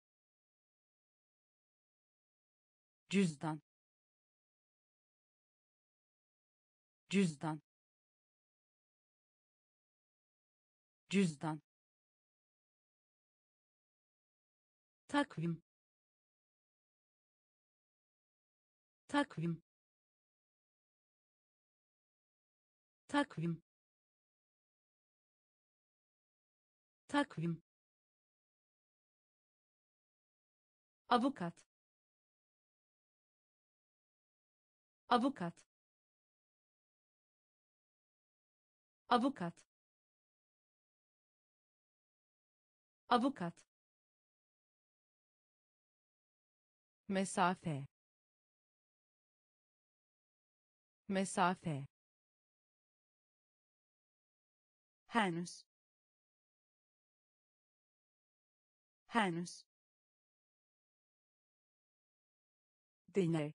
cüzdan, cüzdan, cüzdan, takvim, takvim, takvim, takvim, avukat, avukat, avukat, avukat, mesafe, mesafe, henüz, henüz, deney,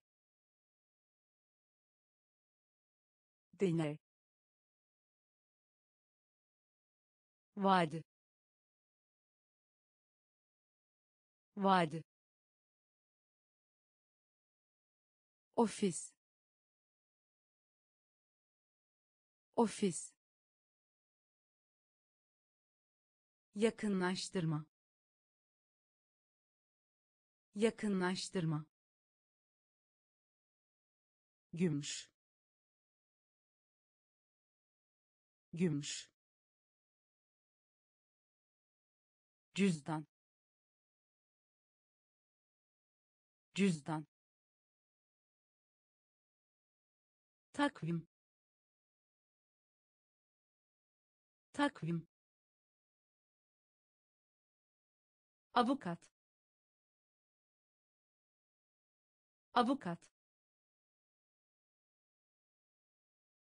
deney, vadi, vadi, ofis, ofis, yakınlaştırma, yakınlaştırma, gümüş, gümüş, cüzdan, cüzdan, takvim, takvim, avukat, avukat,